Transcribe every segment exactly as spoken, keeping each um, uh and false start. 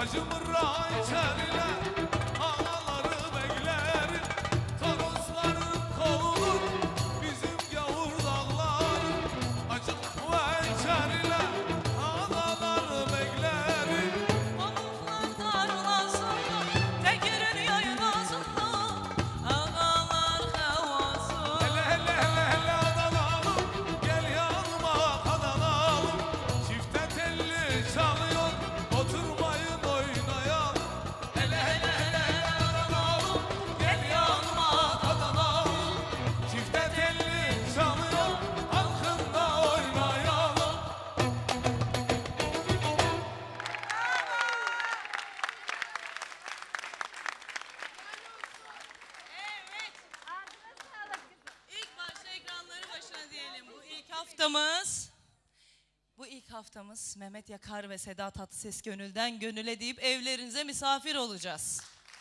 haftamız, bu ilk haftamız Mehmet Yakar ve Seda Tatlıses gönülden gönüle deyip evlerinize misafir olacağız.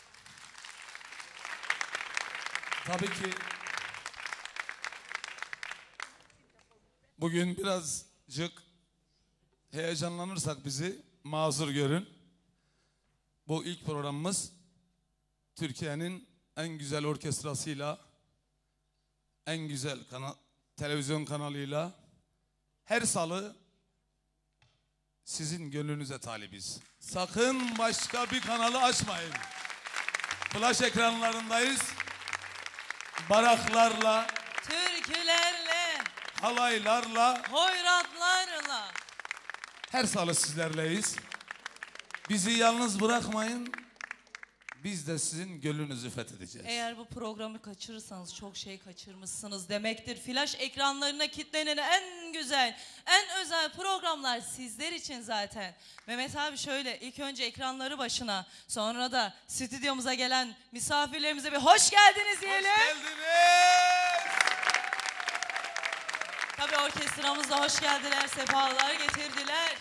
Tabii ki bugün birazcık heyecanlanırsak bizi mazur görün. Bu ilk programımız Türkiye'nin en güzel orkestrasıyla, en güzel kana televizyon kanalıyla her salı sizin gönlünüze talibiz. Sakın başka bir kanalı açmayın. Flash ekranlarındayız. Baraklarla, türkülerle, halaylarla, hoyratlarla her salı sizlerleyiz. Bizi yalnız bırakmayın. Biz de sizin gönlünüzü fethedeceğiz. Eğer bu programı kaçırırsanız çok şey kaçırmışsınız demektir. Flash ekranlarına kilitlenen en güzel, en özel programlar sizler için zaten. Mehmet abi şöyle ilk önce ekranları başına, sonra da stüdyomuza gelen misafirlerimize bir hoş geldiniz diyelim. Hoş geldiniz. Tabii orkestramız da hoş geldiler, sefalar getirdiler.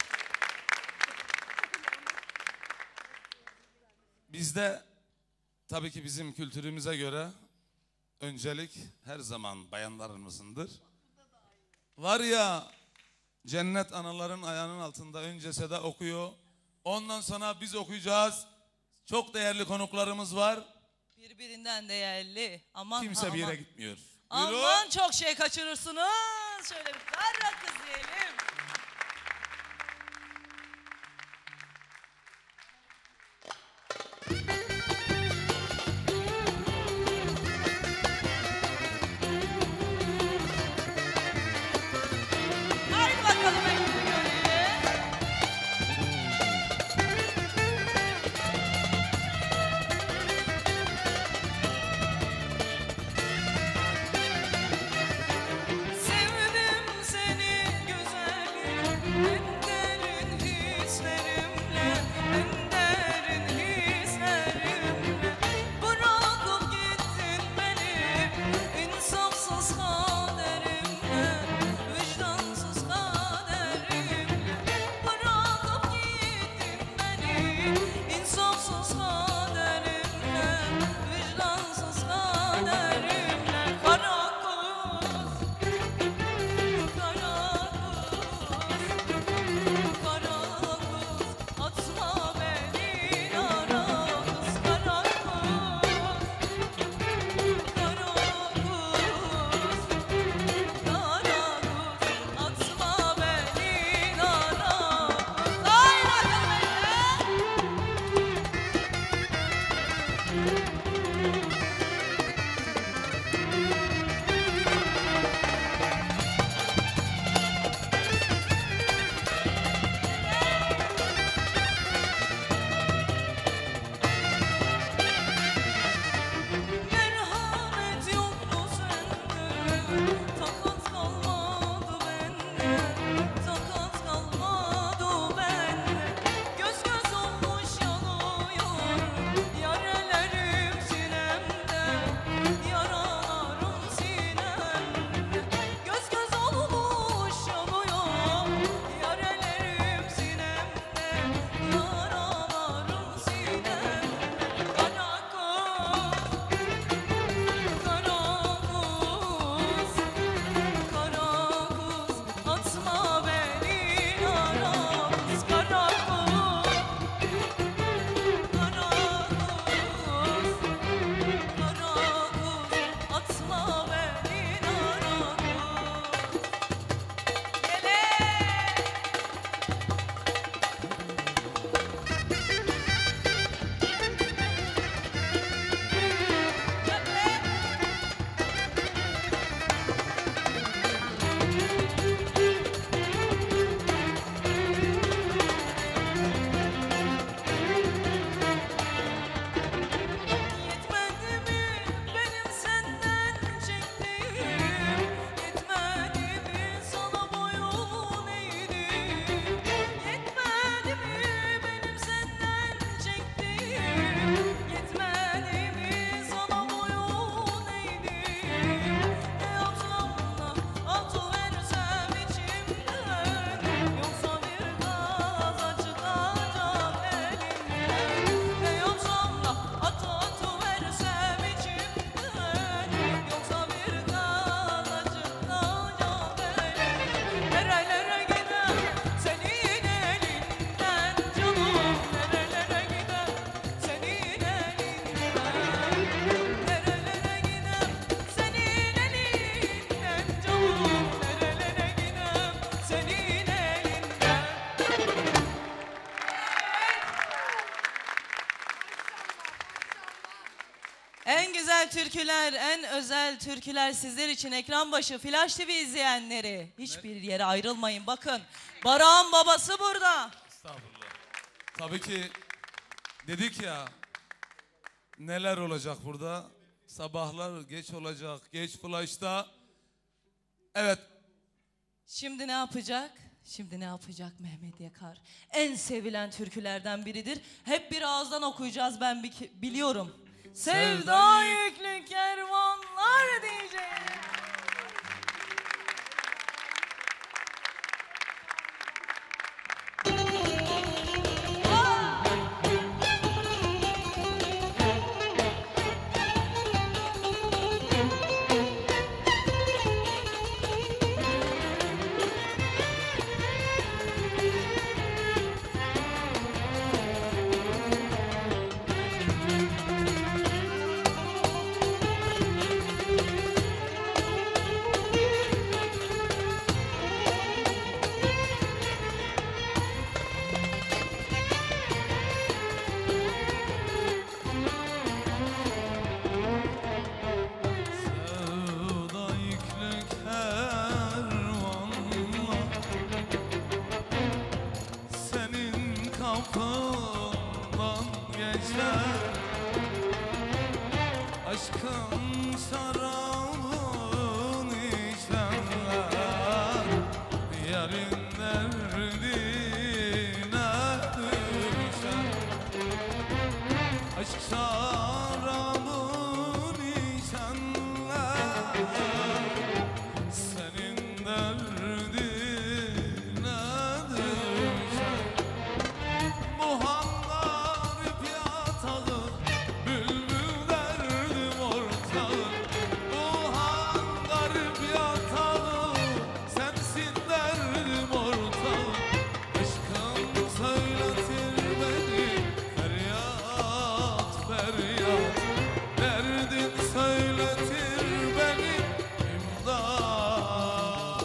Bizde tabii ki bizim kültürümüze göre öncelik her zaman bayanlarımızındır. Var ya, cennet anaların ayağının altında, önce Seda okuyor. Ondan sonra biz okuyacağız. Çok değerli konuklarımız var. Birbirinden değerli. Aman Kimse ha, bir yere aman. gitmiyor. Aman Buyurun. çok şey kaçırırsınız. Şöyle bir karra kız diyelim. Haydi bakalım ekmeği görelim. Sevdim seni güzel. güzel türküler, en özel türküler sizler için ekran başı Flash T V izleyenleri. Hiçbir yere ayrılmayın. Bakın, Barak'ın babası burada. Estağfurullah. Tabii ki dedik ya, neler olacak burada? Sabahlar geç olacak, geç Flash'ta. Evet. Şimdi ne yapacak? Şimdi ne yapacak Mehmet Yakar? En sevilen türkülerden biridir. Hep bir ağızdan okuyacağız, ben bi- biliyorum. Sevda yüklü kervanlar diyeceğim. Kapından geçer aşkın şarabını içenler, yarın derdine düşer. Aşk şarabını içenler senin derdine düşer. Bu hangarip yatağı, bülbül derdim ortağı. Bu hangarip yatağı, sensin derdim ortağı. Aşkın söyletir beni, feryat feryat. Derdin söyletir beni, imdat.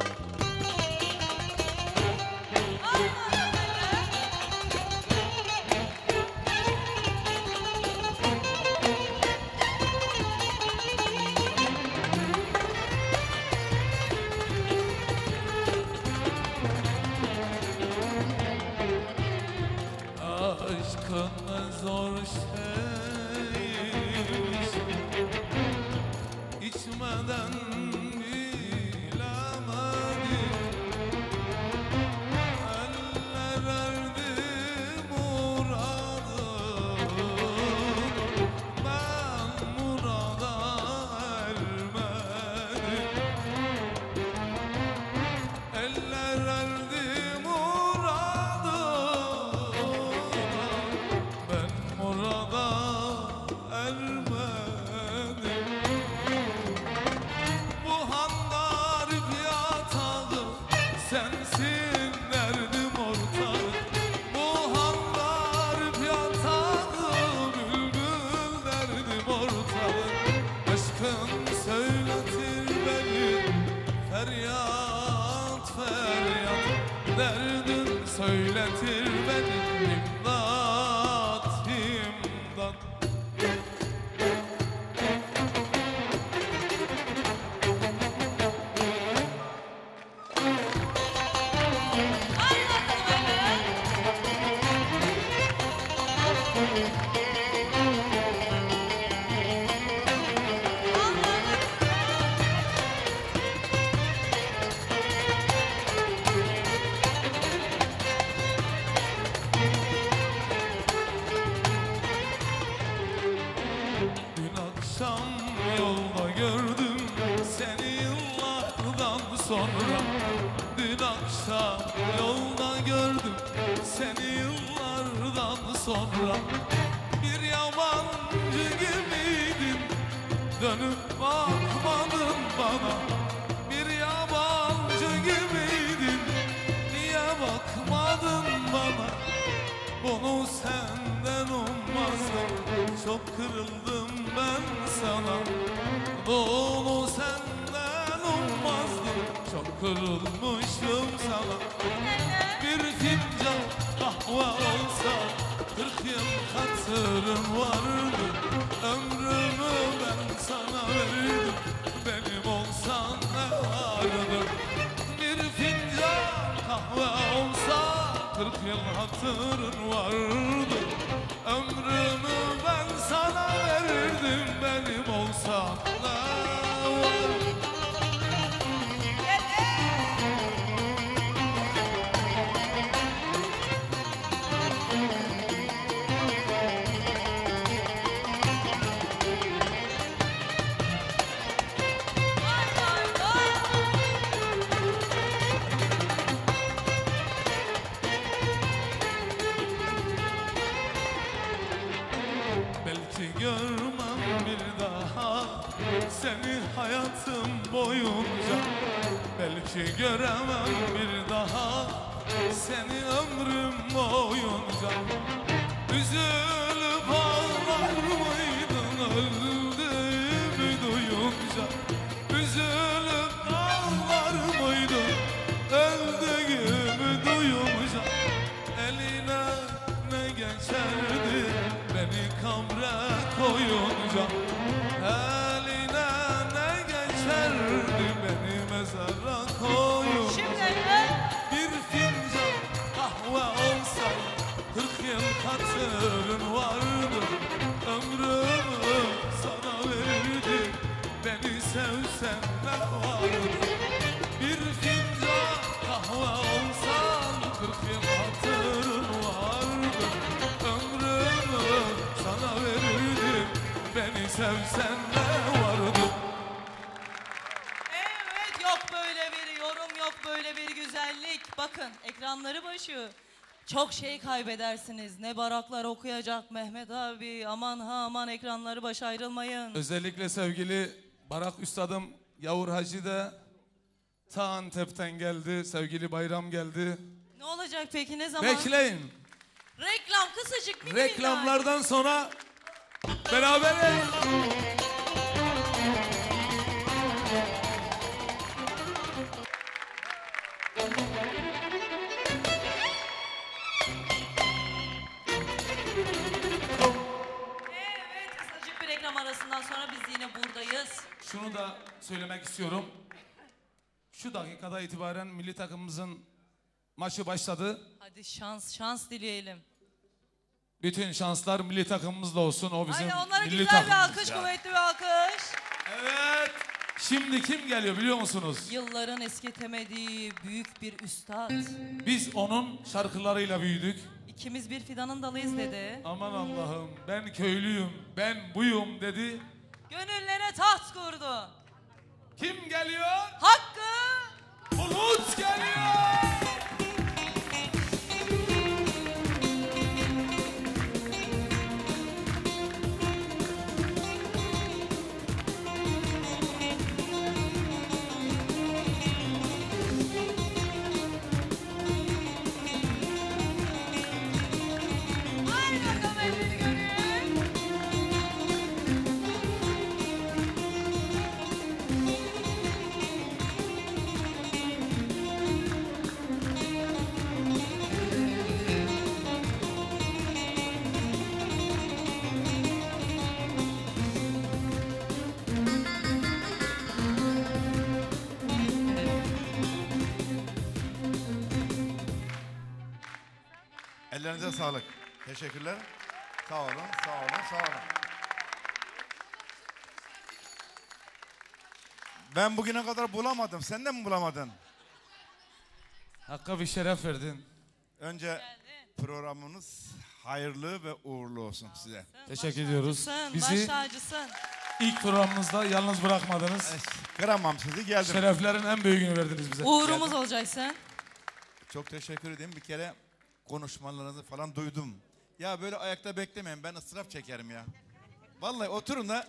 Aşkın ne zor şeymiş, içmeden bilemedim. Eller erdi muradım, ben murada ermedim. Eller erdi muradım, ben murada ermedim. Bu hangarip yatağı, sensin derdim ortağı. Bu hangarip yatağı, bülbül derdim ortağı. Aşkın söyletir beni, feryat feryat. Derdin söyletir beni, imdat imdat. Dün akşam yolda gördüm seni yıllardan sonra. Dün akşam yolda gördüm seni yıllardan sonra. Bir yabancı gibiydin, dönüp bakmadın bana. Bir yabancı gibiydin, niye bakmadın bana? Bunu senden ummazdım, çok kırıldım ben sana. Bunu senden ummazdım, çok kırılmışım sana. Bir fincan kahve olsa, kırk yıl hatırım vardı. Ömrümü ben kırk yıl hatırın vardı. Ömrümü ben sana verdim, benim olsan da. Belki görmem bir daha seni hayatım boyunca. Belki göremem bir daha seni ömrüm boyunca. Üzülüp ağlar mıydın öldüğümü duyunca? Üzülüp ağlar mıydın öldüğümü duyunca? Eline ne geçerdi beni kabre koyunca? Eline ne geçerdi beni mezara koyunca? Şimdi Bir fincan kahve olsa kırk yıl hatırın vardı. Ömrümü sana verdim, beni sevsen ne vardı? Bir fincan kahve olsan kırk yıl hatırın vardı. Ömrümü sana verirdim, beni sevsen ne vardı? evet, yok böyle bir yorum, yok böyle bir güzellik. Bakın ekranları başı. Çok şey kaybedersiniz. Ne baraklar okuyacak Mehmet abi. Aman ha aman, ekranları baş ayrılmayın. Özellikle sevgili Barak Üstadım Yavur Hacı da ta Antep'ten geldi. Sevgili Bayram geldi. Ne olacak peki, ne zaman? Bekleyin. Reklam kısacık bir Reklamlardan sonra beraberiz. Evet, kısacık bir reklam arasından sonra biz yine buradayız. Şunu da söylemek istiyorum. Şu dakikada itibaren milli takımımızın maçı başladı. Hadi şans şans dileyelim. Bütün şanslar milli takımımızda olsun. O bizim Haydi onlara milli güzel bir takımımız alkış, ya. kuvvetli bir alkış. Evet. Şimdi kim geliyor biliyor musunuz? Yılların eskitemediği büyük bir üstad. Biz onun şarkılarıyla büyüdük. İkimiz bir fidanın dalıyız dedi. Aman Allah'ım, ben köylüyüm, ben buyum dedi. Gönüllere taht kurdu. Kim geliyor? Hakkı Bulut geliyor. Haydi bakalım elleri görün. Ellerinize sağlık. Teşekkürler. Sağ olun, sağ olun, sağ olun. Ben bugüne kadar bulamadım. Sen de mi bulamadın? Hakk'a bir şeref verdin. Önce programınız hayırlı ve uğurlu olsun size. Teşekkür Baş ediyoruz. tacısın, Bizi baş tacısın. ilk programımızda yalnız bırakmadınız. Kıramam sizi, geldim. Şereflerin en büyüğünü verdiniz bize. Uğurumuz olacaksın. Çok teşekkür ederim. Bir kere konuşmalarınızı falan duydum. Ya böyle ayakta beklemeyin. Ben ıstırap çekerim ya. Vallahi oturun da.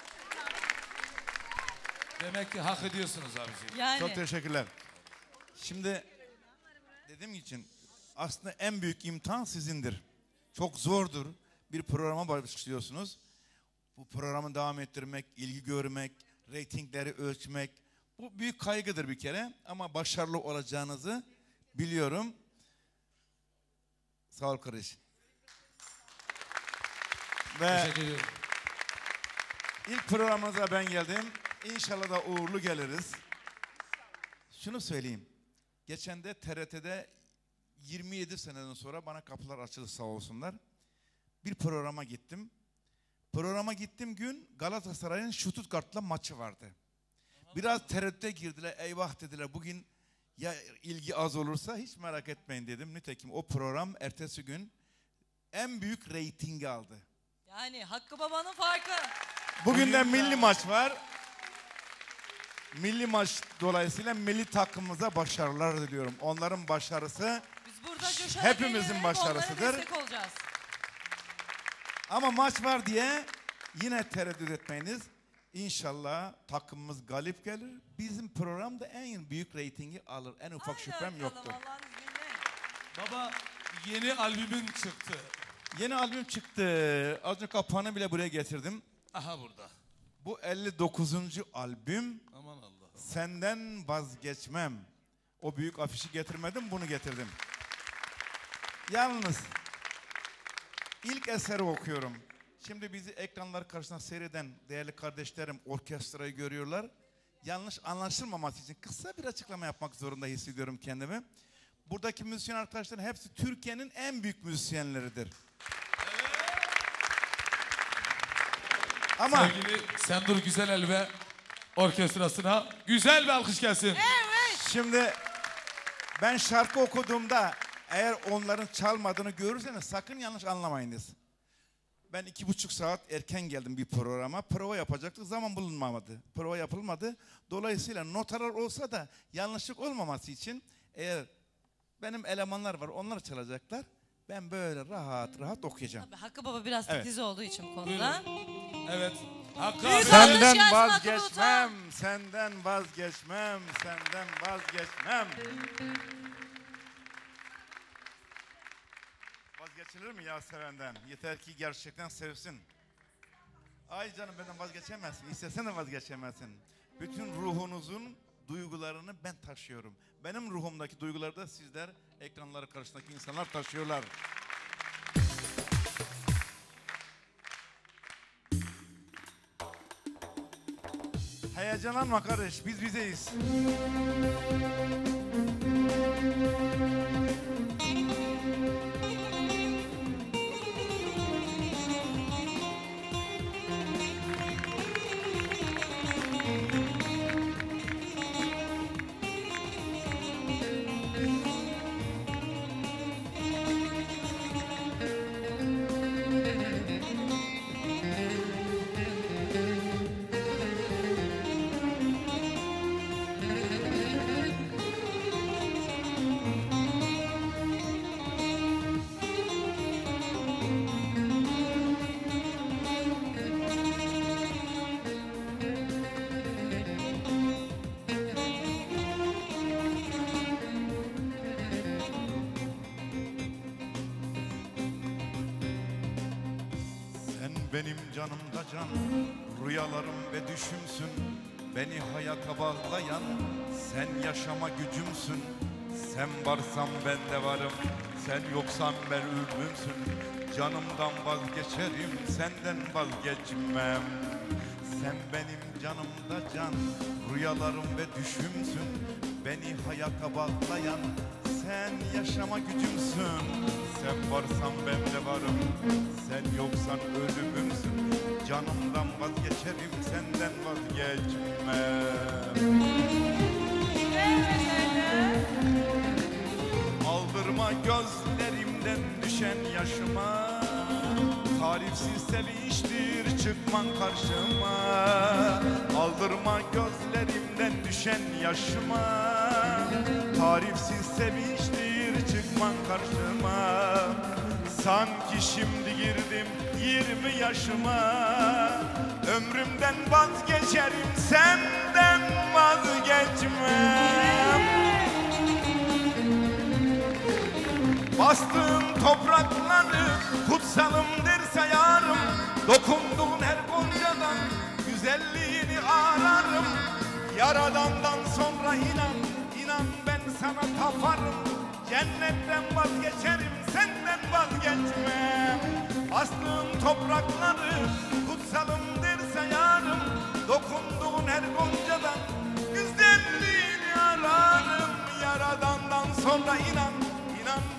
Demek ki hak ediyorsunuz abiciğim. Yani. Çok teşekkürler. Şimdi dediğim için aslında en büyük imtihan sizindir. Çok zordur. Bir programa başlıyorsunuz. Bu programı devam ettirmek, ilgi görmek, reytingleri ölçmek. Bu büyük kaygıdır bir kere ama başarılı olacağınızı biliyorum. Sağ ol kardeş. Ve Teşekkür ediyorum. ilk programımıza ben geldim. İnşallah da uğurlu geliriz. Şunu söyleyeyim. Geçen de T R T'de yirmi yedi seneden sonra bana kapılar açıldı sağ olsunlar. Bir programa gittim. Programa gittiğim gün Galatasaray'ın Stuttgart'la maçı vardı. Biraz tereddüte girdiler. Eyvah dediler, bugün ya ilgi az olursa hiç merak etmeyin dedim. Nitekim o program ertesi gün en büyük reytingi aldı. Yani Hakkı Baba'nın farkı. Bugün de milli maç var. Milli maç dolayısıyla milli takımımıza başarılar diliyorum. Onların başarısı Biz burada coşarak hepimizin eğlenerek başarısıdır. onlara destek olacağız. Ama maç var diye yine tereddüt etmeyiniz. İnşallah takımımız galip gelir. Bizim programda en büyük reytingi alır. En ufak Haydi şüphem bakalım, yoktur. Allah'ın izniyle. Baba yeni albümün çıktı. Yeni albüm çıktı. Az önce kapağını bile buraya getirdim. Aha burada. Bu elli dokuzuncu albüm. Aman Allah'ım. Senden vazgeçmem. O büyük afişi getirmedim, bunu getirdim. Yalnız ilk eseri okuyorum. Şimdi bizi ekranlar karşısında seyreden değerli kardeşlerim orkestrayı görüyorlar. Yanlış anlaşılmaması için kısa bir açıklama yapmak zorunda hissediyorum kendimi. Buradaki müzisyen arkadaşların hepsi Türkiye'nin en büyük müzisyenleridir. Ama Sevgili Sendur Güzelel ve orkestrasına güzel bir alkış gelsin. şimdi ben şarkı okuduğumda eğer onların çalmadığını görürseniz sakın yanlış anlamayınız. Ben iki buçuk saat erken geldim bir programa. Prova yapacaktık, zaman bulunmadı. Prova yapılmadı. Dolayısıyla notalar olsa da yanlışlık olmaması için eğer benim elemanlar var, onlar çalacaklar. Ben böyle rahat rahat okuyacağım. Tabii Hakkı Baba biraz Evet. titiz olduğu için bu konuda. Evet. Hakkı Büyük abi. alkış Senden gelsin vazgeçmem, senden vazgeçmem, senden vazgeçmem. Vazgeçilir mi ya sevenden? Yeter ki gerçekten sevsin. Ay canım benden vazgeçemezsin, istesen de vazgeçemezsin. Bütün ruhunuzun duygularını ben taşıyorum. Benim ruhumdaki duyguları da sizler, ekranları karşısındaki insanlar taşıyorlar. Heyecanlanma kardeş, biz bizeyiz. Benim canımda can, rüyalarım ve düşümsün. Beni hayata bağlayan, sen yaşama gücümsün. Sen varsan ben de varım, sen yoksan ben ölümsün. Canımdan vazgeçerim, senden vazgeçmem. Sen benim canımda can, rüyalarım ve düşümsün. Beni hayata bağlayan, sen yaşama gücümsün. Sen varsan ben de varım, sen yoksan ölümümsün. Canımdan vazgeçerim, senden vazgeçmem. Aldırma gözlerimden düşen yaşıma. Tarifsiz sevinçtir çıkman karşıma. Aldırma gözlerimden düşen yaşıma. Tarifsiz sevinçtir çıkman karşıma. Sanki şimdi girdim yirmi yaşıma. Ömrümden vazgeçerim, senden vazgeçmem. Bastığım toprakları kutsalımdır sayarım. Dokunduğun her goncadan güzelliğini ararım. Yaradandan sonra inan, inan ben sana taparım. Cennetten vazgeçerim, senden vazgeçmem. Bastığım toprakları kutsalımdır sayarım. Dokunduğun her goncadan güzelliğini ararım. Yaradandan sonra inan, inan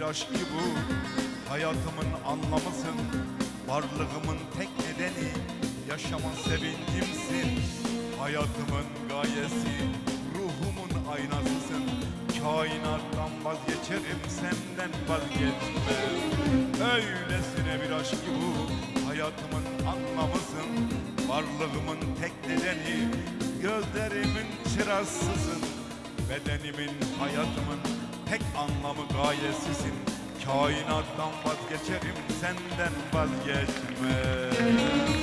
aşk ki bu. Hayatımın anlamısın, varlığımın tek nedeni. Yaşama sevincimsin, hayatımın gayesi. Ruhumun aynasısın, kainattan vazgeçerim, senden vazgeçmem. Öylesine bir aşk ki bu. Hayatımın anlamısın, varlığımın tek nedeni. Gözlerimin çırasısın, bedenimin, hayatımın tek anlamı gayesisin. Kainattan vazgeçerim, senden vazgeçmem.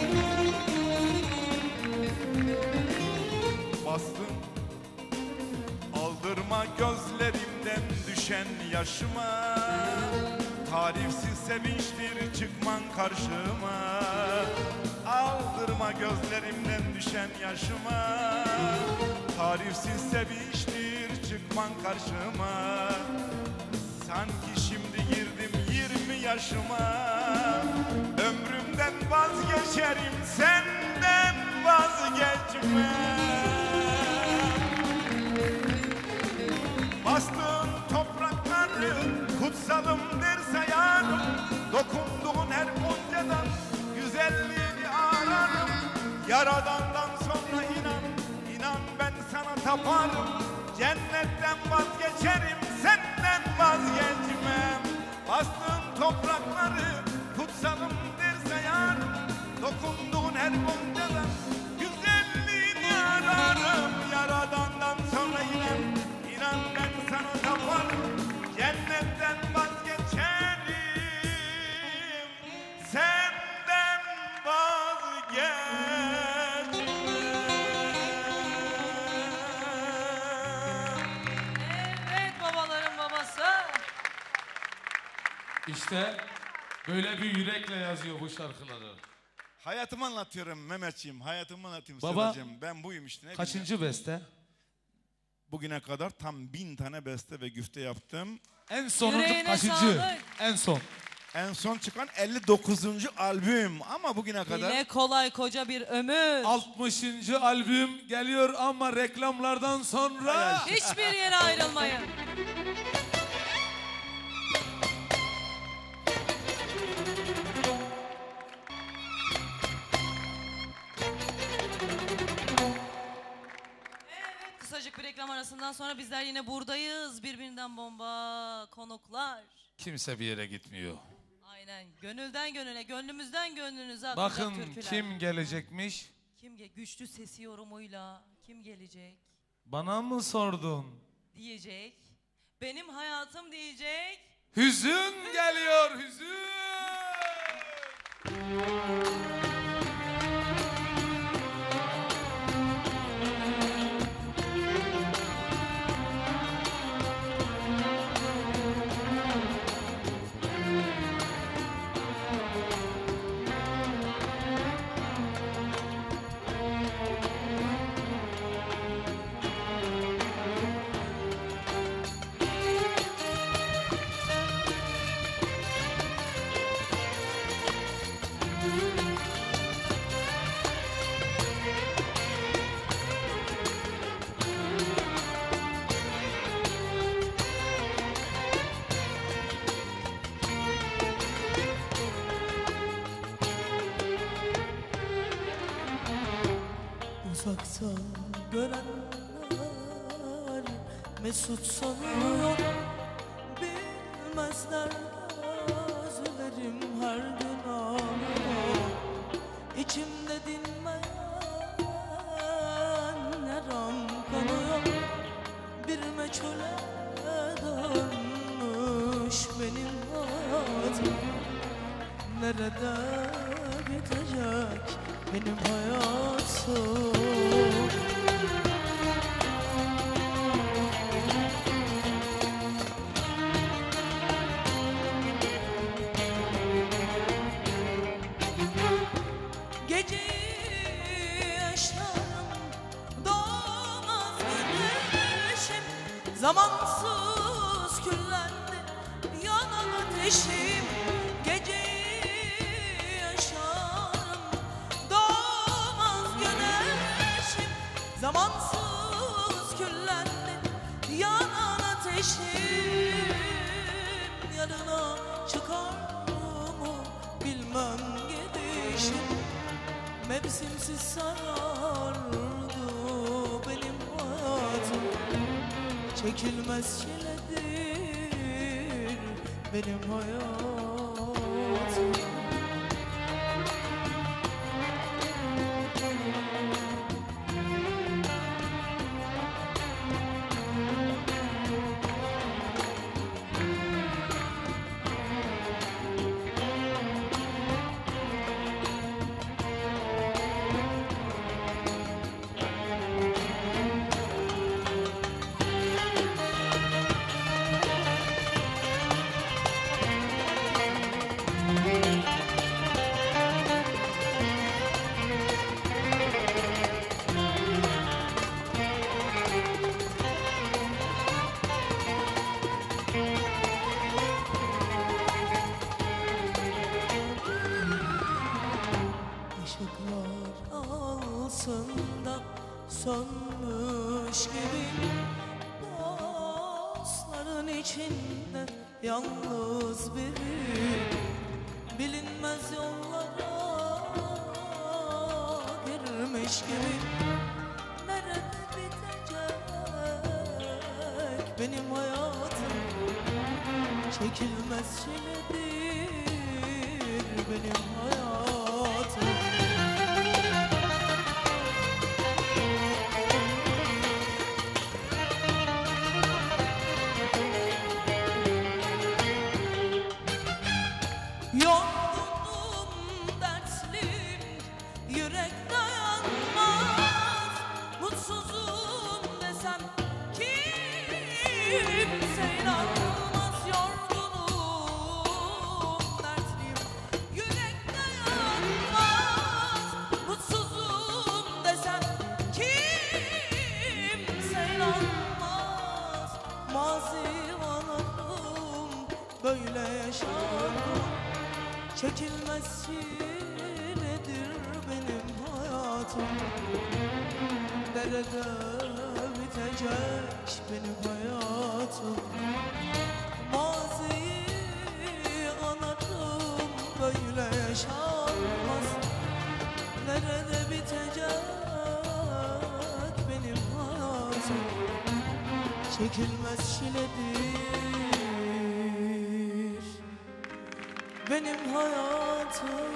Bastın, aldırma gözlerimden düşen yaşıma. Tarifsiz sevinçtir çıkman karşıma. Aldırma gözlerimden düşen yaşıma. Tarifsiz sevinçtir çıkman karşıma. Sanki şimdi girdim yirmi yaşıma. Ömrümden vazgeçerim, senden vazgeçmem. Bastığın toprakları kutsalım der sayarım. Dokunduğun her goncadan güzelliğini ararım. Yaradandan sonra inan, inan ben sana taparım. Cennetten vazgeçerim, senden vazgeçmem. Bastığın toprakları kutsalım der sayarım. Dokunduğun her goncadan güzelliğini ararım. Yaradandan sonra inan, inan ben sana taparım. Cennetten vazgeçerim, senden vazgeçmem. Evet, babaların babası. İşte böyle bir yürekle yazıyor bu şarkıları. Hayatımı anlatıyorum Mehmetciğim, hayatımı anlatıyorum Baba, Sedacığım. Ben buyum işte. Ne bileyim. Kaçıncı beste? Bugüne kadar tam bin tane beste ve güfte yaptım. En sonuncu Yüreğine kaçıncı? sağlık. En son. En son çıkan elli dokuzuncu albüm ama bugüne kadar Dile kolay koca bir ömür. altmışıncı albüm geliyor ama reklamlardan sonra. Hiçbir yere ayrılmayın. Evet, kısacık bir reklam arasından sonra bizler yine buradayız. Birbirinden bomba konuklar. Kimse bir yere gitmiyor. Aynen. Gönülden gönüle, gönlümüzden gönlünüze akacak Bakın türküler. kim gelecekmiş? Kim ge- güçlü sesi yorumuyla kim gelecek Bana mı sordun? diyecek. Benim hayatım diyecek. Hüzün geliyor, hüzün. Uzaktan görenler mesut sanıyor. Bilmezler gözlerim her gün ağlıyor. İçimde dinmeyen yaram kanıyor. Bir meçhule dönmüş benim hayatım. Nerede bitecek benim hayatım? Geceyi yaşarım, doğmaz güneşim. Zamansız küllendi yanan ateşim. Geceyi yaşarım, doğmaz güneşim. Zamansız küllendi yanan ateşim. Yarım Çilesi sarardı benim hayatım. Çekilmez çiledir benim hayatım. Işıklar altında sönmüş gibi, dostların içinde yalnız biri, bilinmez yollara girmiş gibi. Nerede bitecek benim hayatım? Çekilmez çiledir benim hayatım. Yorgunum, dertliyim, yürek dayanmaz. Mutsuzum desem kimse inanmaz. Yorgunum, dertliyim, yürek dayanmaz. Mutsuzum desem kimse inanmaz. Mazi anladım, böyle yaşardım. Çekilmez çiledir benim hayatım. Nerede bitecek benim hayatım? Maziyi anarım, böyle yaşanmaz. Nerede bitecek benim hayatım? Çekilmez çiledir benim hayatım.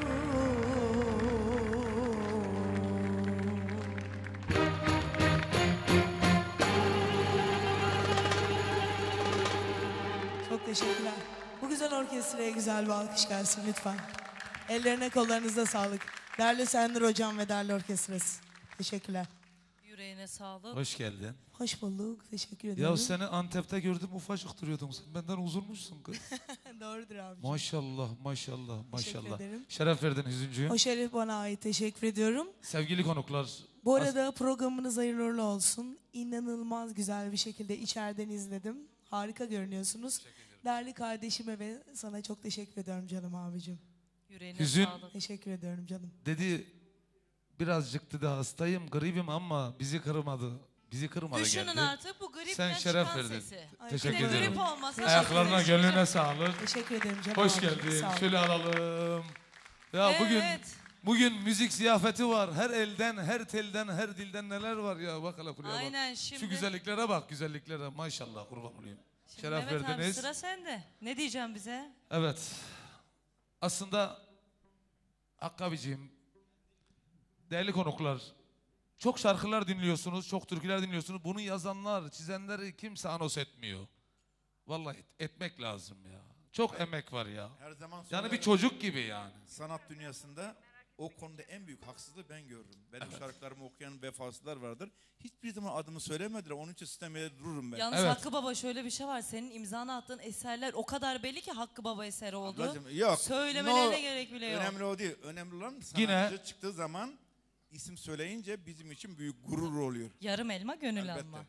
Çok teşekkürler. Bu güzel orkestraya güzel bir alkış gelsin lütfen. Ellerine kollarınıza sağlık. Değerli Sendir Hocam ve değerli orkestrası. Teşekkürler. Yüreğine sağlık. Hoş geldin. Hoş bulduk. Teşekkür ederim. Ya seni Antep'te gördüm, ufacık duruyordun sen. Benden uzunmuşsun kız. Doğrudur abi. Maşallah, maşallah, maşallah. ederim. Şeref verdin Hüzüncüğüm. O şeref bana ait. Teşekkür ediyorum. Sevgili konuklar. Bu arada programınız hayırlı uğurlu olsun. İnanılmaz güzel bir şekilde içeriden izledim. Harika görünüyorsunuz. Değerli kardeşime ve sana çok teşekkür ediyorum canım abicim. Yüreğine Hüzün. sağlık. Teşekkür ediyorum canım. Dedi birazcık dedi hastayım, gribim ama bizi kırmadı. Bizi kırmadı Düşünün geldi. artık bu gripten Sen şeref çıkan verdin. sesi. Ay, Teşekkür Bir de ederim. grip olmasa Ayaklarına, çok- gönlüne sağlık. Teşekkür ederim canım Hoş abicim. geldin. Sağ ol. Şöyle alalım. Ya bugün Evet. bugün müzik ziyafeti var. Her elden, her telden, her dilden neler var ya. Bak hele buraya bak. Aynen şimdi. Şu güzelliklere bak, güzelliklere. Maşallah, kurban olayım. Şimdi Şeref Mehmet abi, verdiniz. sıra sende. Ne diyeceğim bize? Evet. Aslında Hakkı abiciğim, değerli konuklar, çok şarkılar dinliyorsunuz, çok türküler dinliyorsunuz. Bunu yazanlar, çizenleri kimse anons etmiyor. Vallahi et- etmek lazım ya. Çok emek var ya. Her zaman Yani söylüyorum, bir çocuk gibi yani. sanat dünyasında o konuda en büyük haksızlığı ben gördüm. Benim şarkılarımı okuyan vefasızlar vardır. Hiçbir zaman adımı söylemediler. Onun için sistemde dururum ben. Yalnız Evet. Hakkı Baba şöyle bir şey var. Senin imzana attığın eserler o kadar belli ki Hakkı Baba eseri oldu. Ablacığım, yok. Söylemelerine No, gerek bile yok. Önemli o değil. Önemli olan sanatçı Yine- çıktığı zaman isim söyleyince bizim için büyük gurur oluyor. Yarım elma gönül Elbette. alma.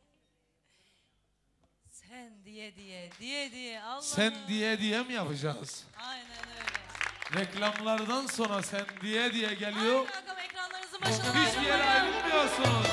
Sen diye diye diye diye Allah. Sen diye diye mi yapacağız? Aynen öyle. Reklamlardan sonra sen diye diye geliyor. Haydi bakalım ekranlarınızın başına Hiçbir yere ayrılmıyorsunuz.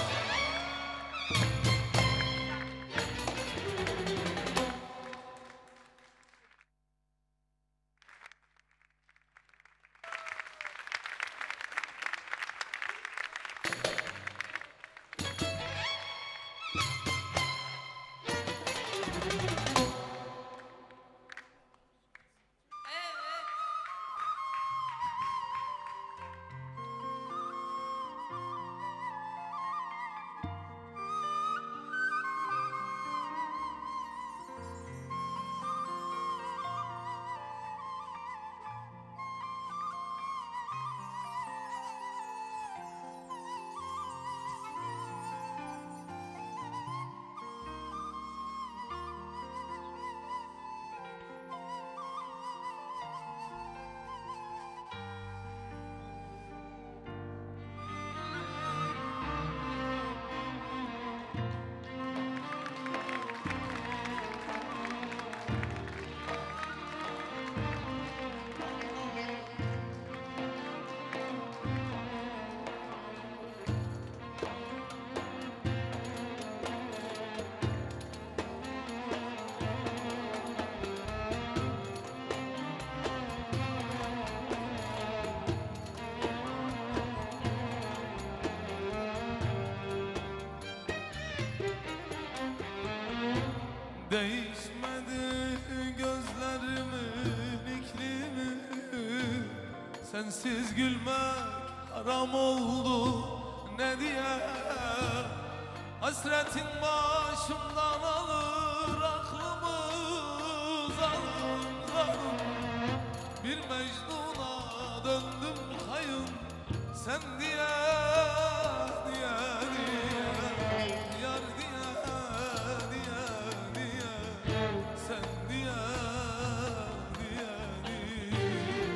Değişmedi gözlerimin iklimi, sensiz gülmek haram oldu ne diye. Hasretin başımdan alır aklımı, zalim zalim. Bir Mecnun'a döndüm kayın sen diye, diye diye, yar diye, diye diye, sen diye, diye diye.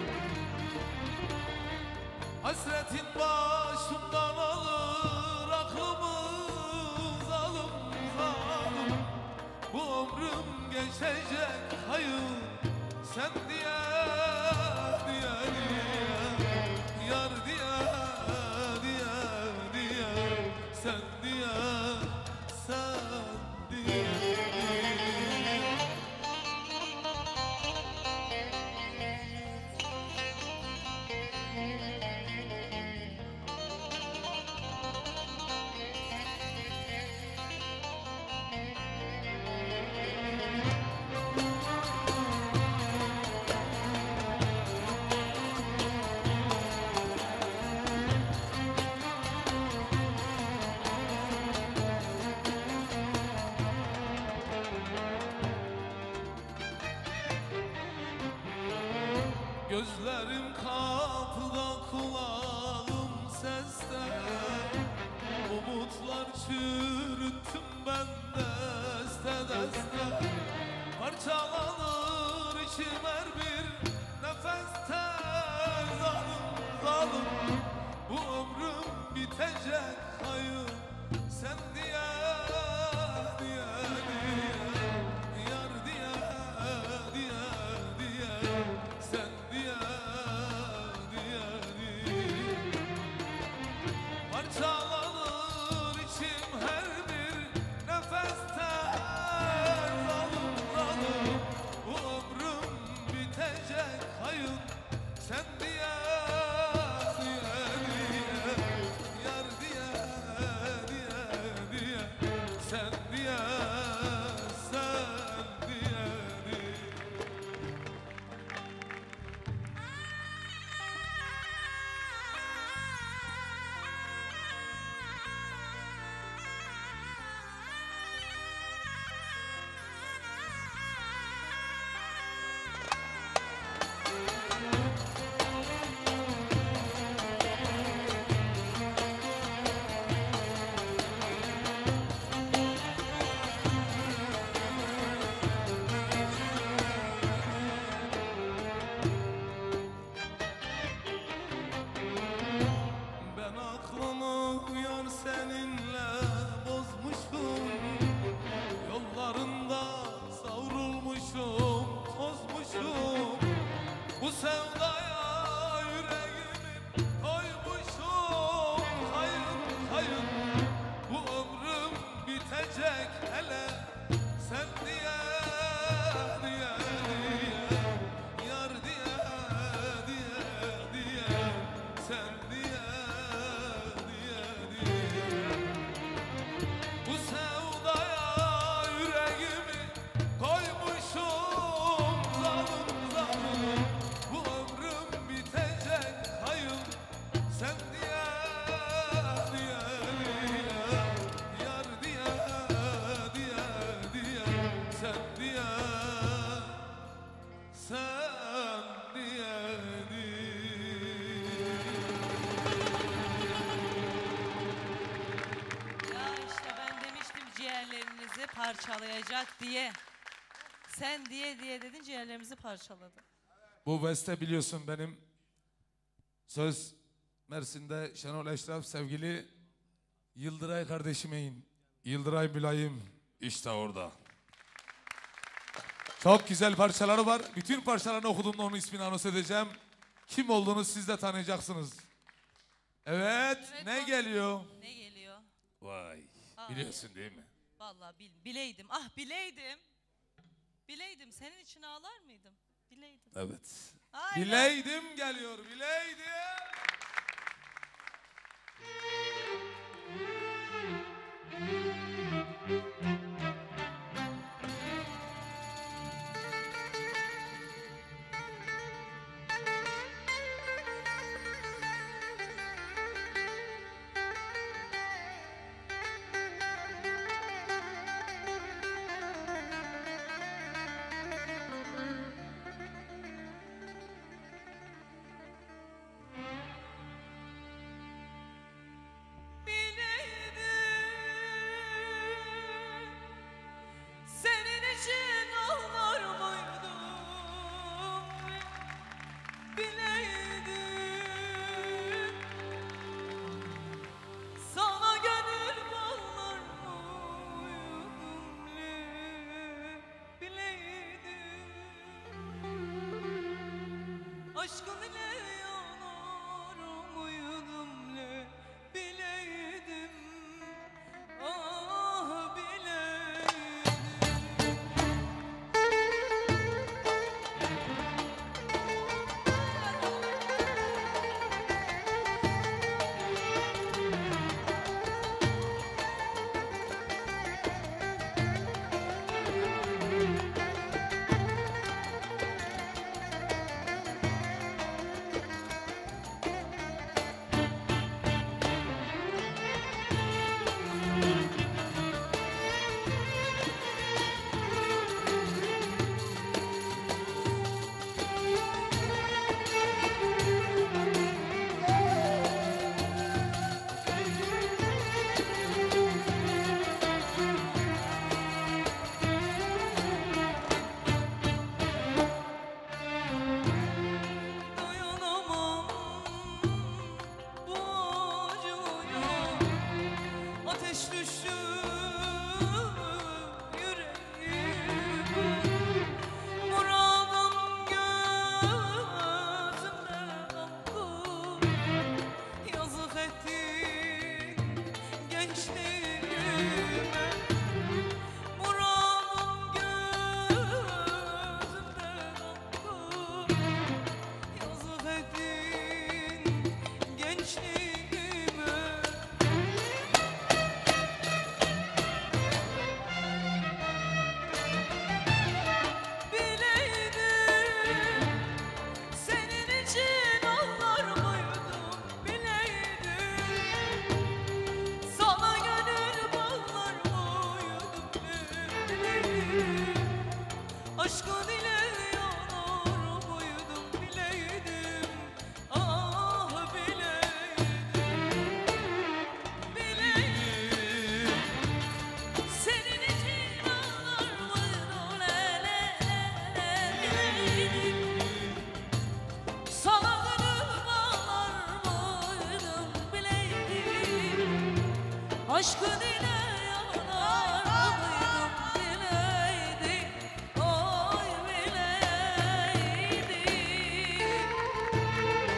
Hasretin başımdan alır aklımı, zalim zalim. Bu ömrüm geçecek hayır sen diye, diye diye, yar diye, diye diye, sen diye, sen diye, diye. Gözlerim kapıda, kulağım seste. Umutlar çürüttüm ben deste deste. Parçalanır içim her bir nefeste. Zalim zalim, bu ömrüm bitecek hayır sen diye, diye diye, yar diye, diye diye, sen diye, diye diye. Parçalanır içim her bir nefeste. Zalim zalim, bu ömrüm bitecek hayır sen diye, diye diye, yar diye, diye diye, sen diye, sen diye diye. Ben aklımı yar seninle bozmuşum, yollarında savrulmuşum, tozmuşum. Bu sevdaya yüreğimi koymuşum, kayın kayın. Bu ömrüm bitecek hele sen diye, diye diye, yar diye, diye diye, sen diye, diye diye. Bu sevdaya yüreğimi koymuşum, zalim zalim. Bu ömrüm bitecek hayır sen diye, diye diye, yar diye, diye diye, sen diye, sen diye diye. Ya işte ben demiştim ciğerlerinizi parçalayacak diye. Sen diye diye dedin, ciğerlerimizi parçaladı. Bu beste biliyorsun benim. Söz Mersin'de Şenol Eşref sevgili Yıldıray kardeşimin. Yıldıray Mülayim işte orada. Çok güzel parçaları var. Bütün parçalarını okuduğumda onun ismini anons edeceğim. Kim olduğunu siz de tanıyacaksınız. Evet, Evet, ne bak- geliyor? Ne geliyor? Vay, Aa. biliyorsun değil mi? Vallahi bil, bileydim. Ah bileydim. Bileydim. Senin için ağlar mıydım? Bileydim. Evet. Aynen. Bileydim geliyor, bileydim. Aşkın ile yanar muydum ne bileydim, ah bileydim. Dayanamam bu acıya, ateş düştü yüreğime. Muradım gözümde aktı, yazık ettin gençliğime. Muradım gözümde aktı, yazık ettin gençliğime. Bileydim senin için ağlar mıydım, bileydim sana gönül bağlar mıydım, bileydim aşkın ile yanar mıydım, bileydim, ah bileydim. Bileydim senin için ağlar mıydım, le le le le, bileydim sana gönül bağlar mıydım, bileydim aşkın ile yanar mıydım, bileydim, oy bileydim.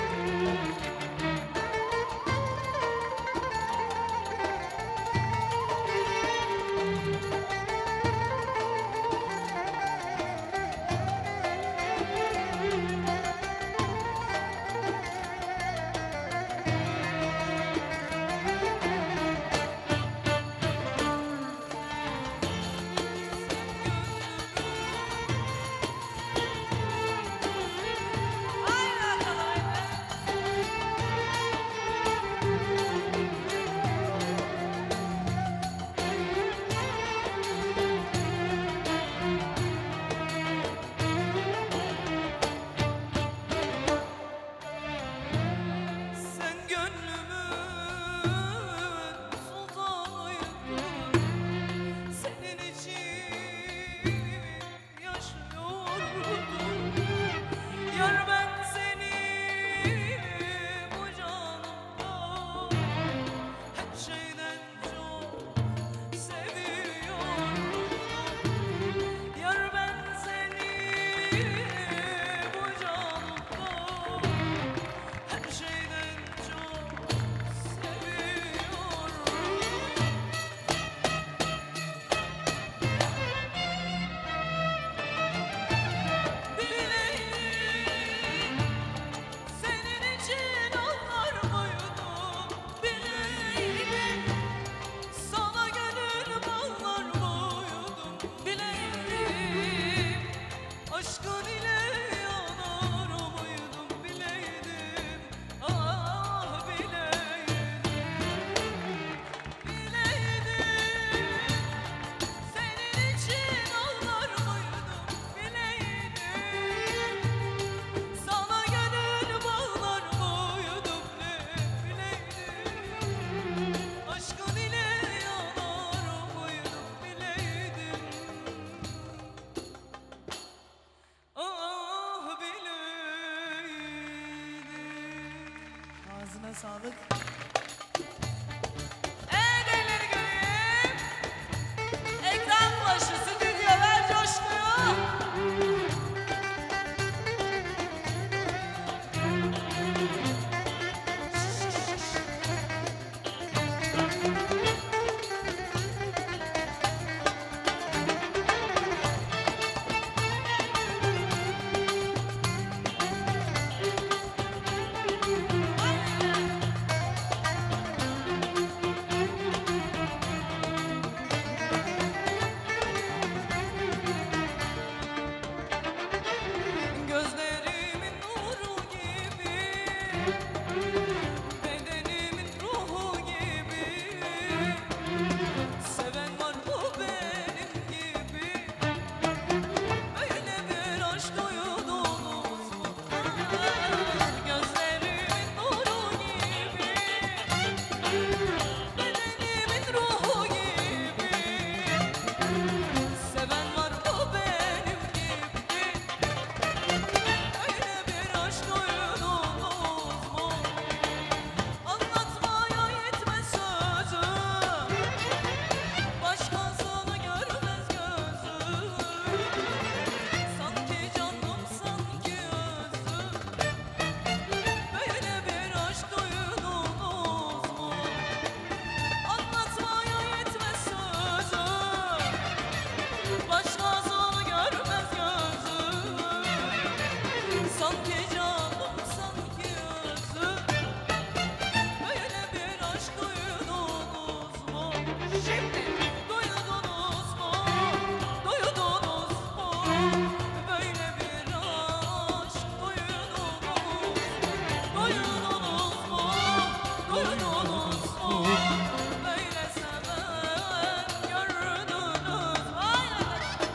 Şimdi duydunuz mu? Duydunuz mu? Böyle bir aşk duydunuz mu? Duydunuz mu? Duydunuz mu? Böyle seven gördünüz mü? Aynen.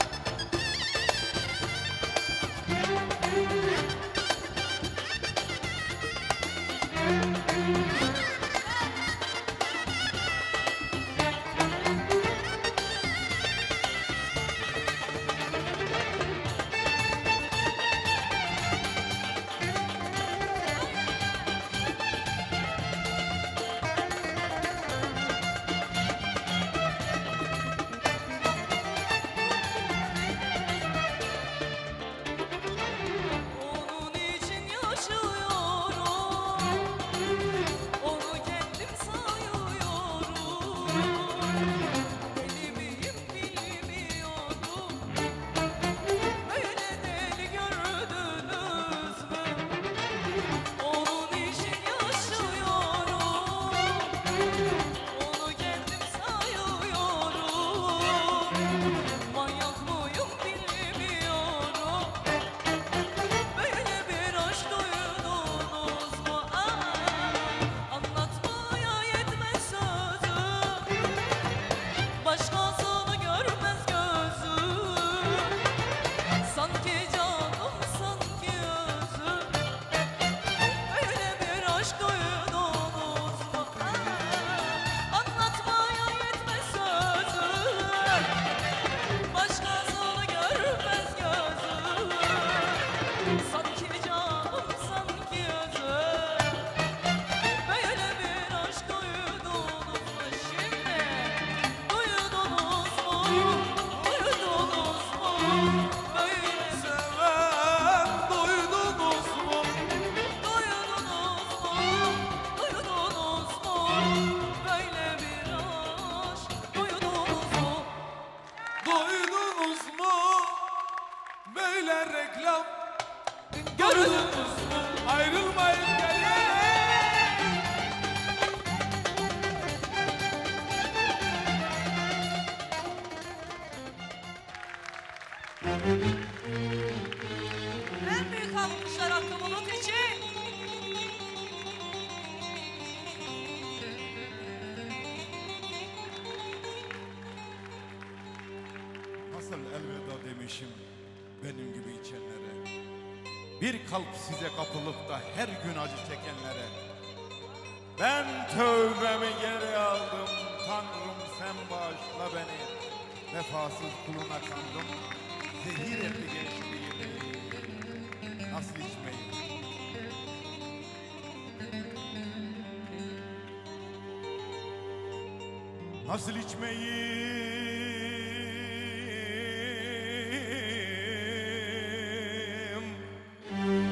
Onun için yaşıyorum, onu kendim sayıyorum. Deli miyim bilmiyorum, böyle deli gördünüz mü? Onun için yaşıyorum, onu kendim sayıyorum. Manyak mıyım bilmiyorum. Böyle bir aşk duydunuz mu? Aa, anlatmaya yetmez sözüm, başkasını görmez gözüm. Sanki canım, sanki özüm. Böyle bir aşk duydunuz mu? Aa, anlatmaya yetmez sözüm, başkasını görmez gözüm. Sanki canım, sanki özüm. Böyle bir aşk duydunuz mu? Şimdi duydunuz mu? Duydunuz mu? Böyle Seven duydunuz mu? duydunuz mu? Duydunuz mu? Böyle bir aşk duydunuz mu? Duydunuz mu? Böyle reklam gördünüz mü? Ayrılmayın gelin. En büyük alkışlar Hakkı Bulut için. Nasıl elveda demişim benim gibi içenlere. Bir kalp size kapılıp da her gün acı çekenlere. Ben tövbemi geri aldım. Tanrım sen bağışla beni. Vefasız kuluna kandım. Zehir etti gençliğimi. Nasıl içmeyi? Nasıl içmeyim?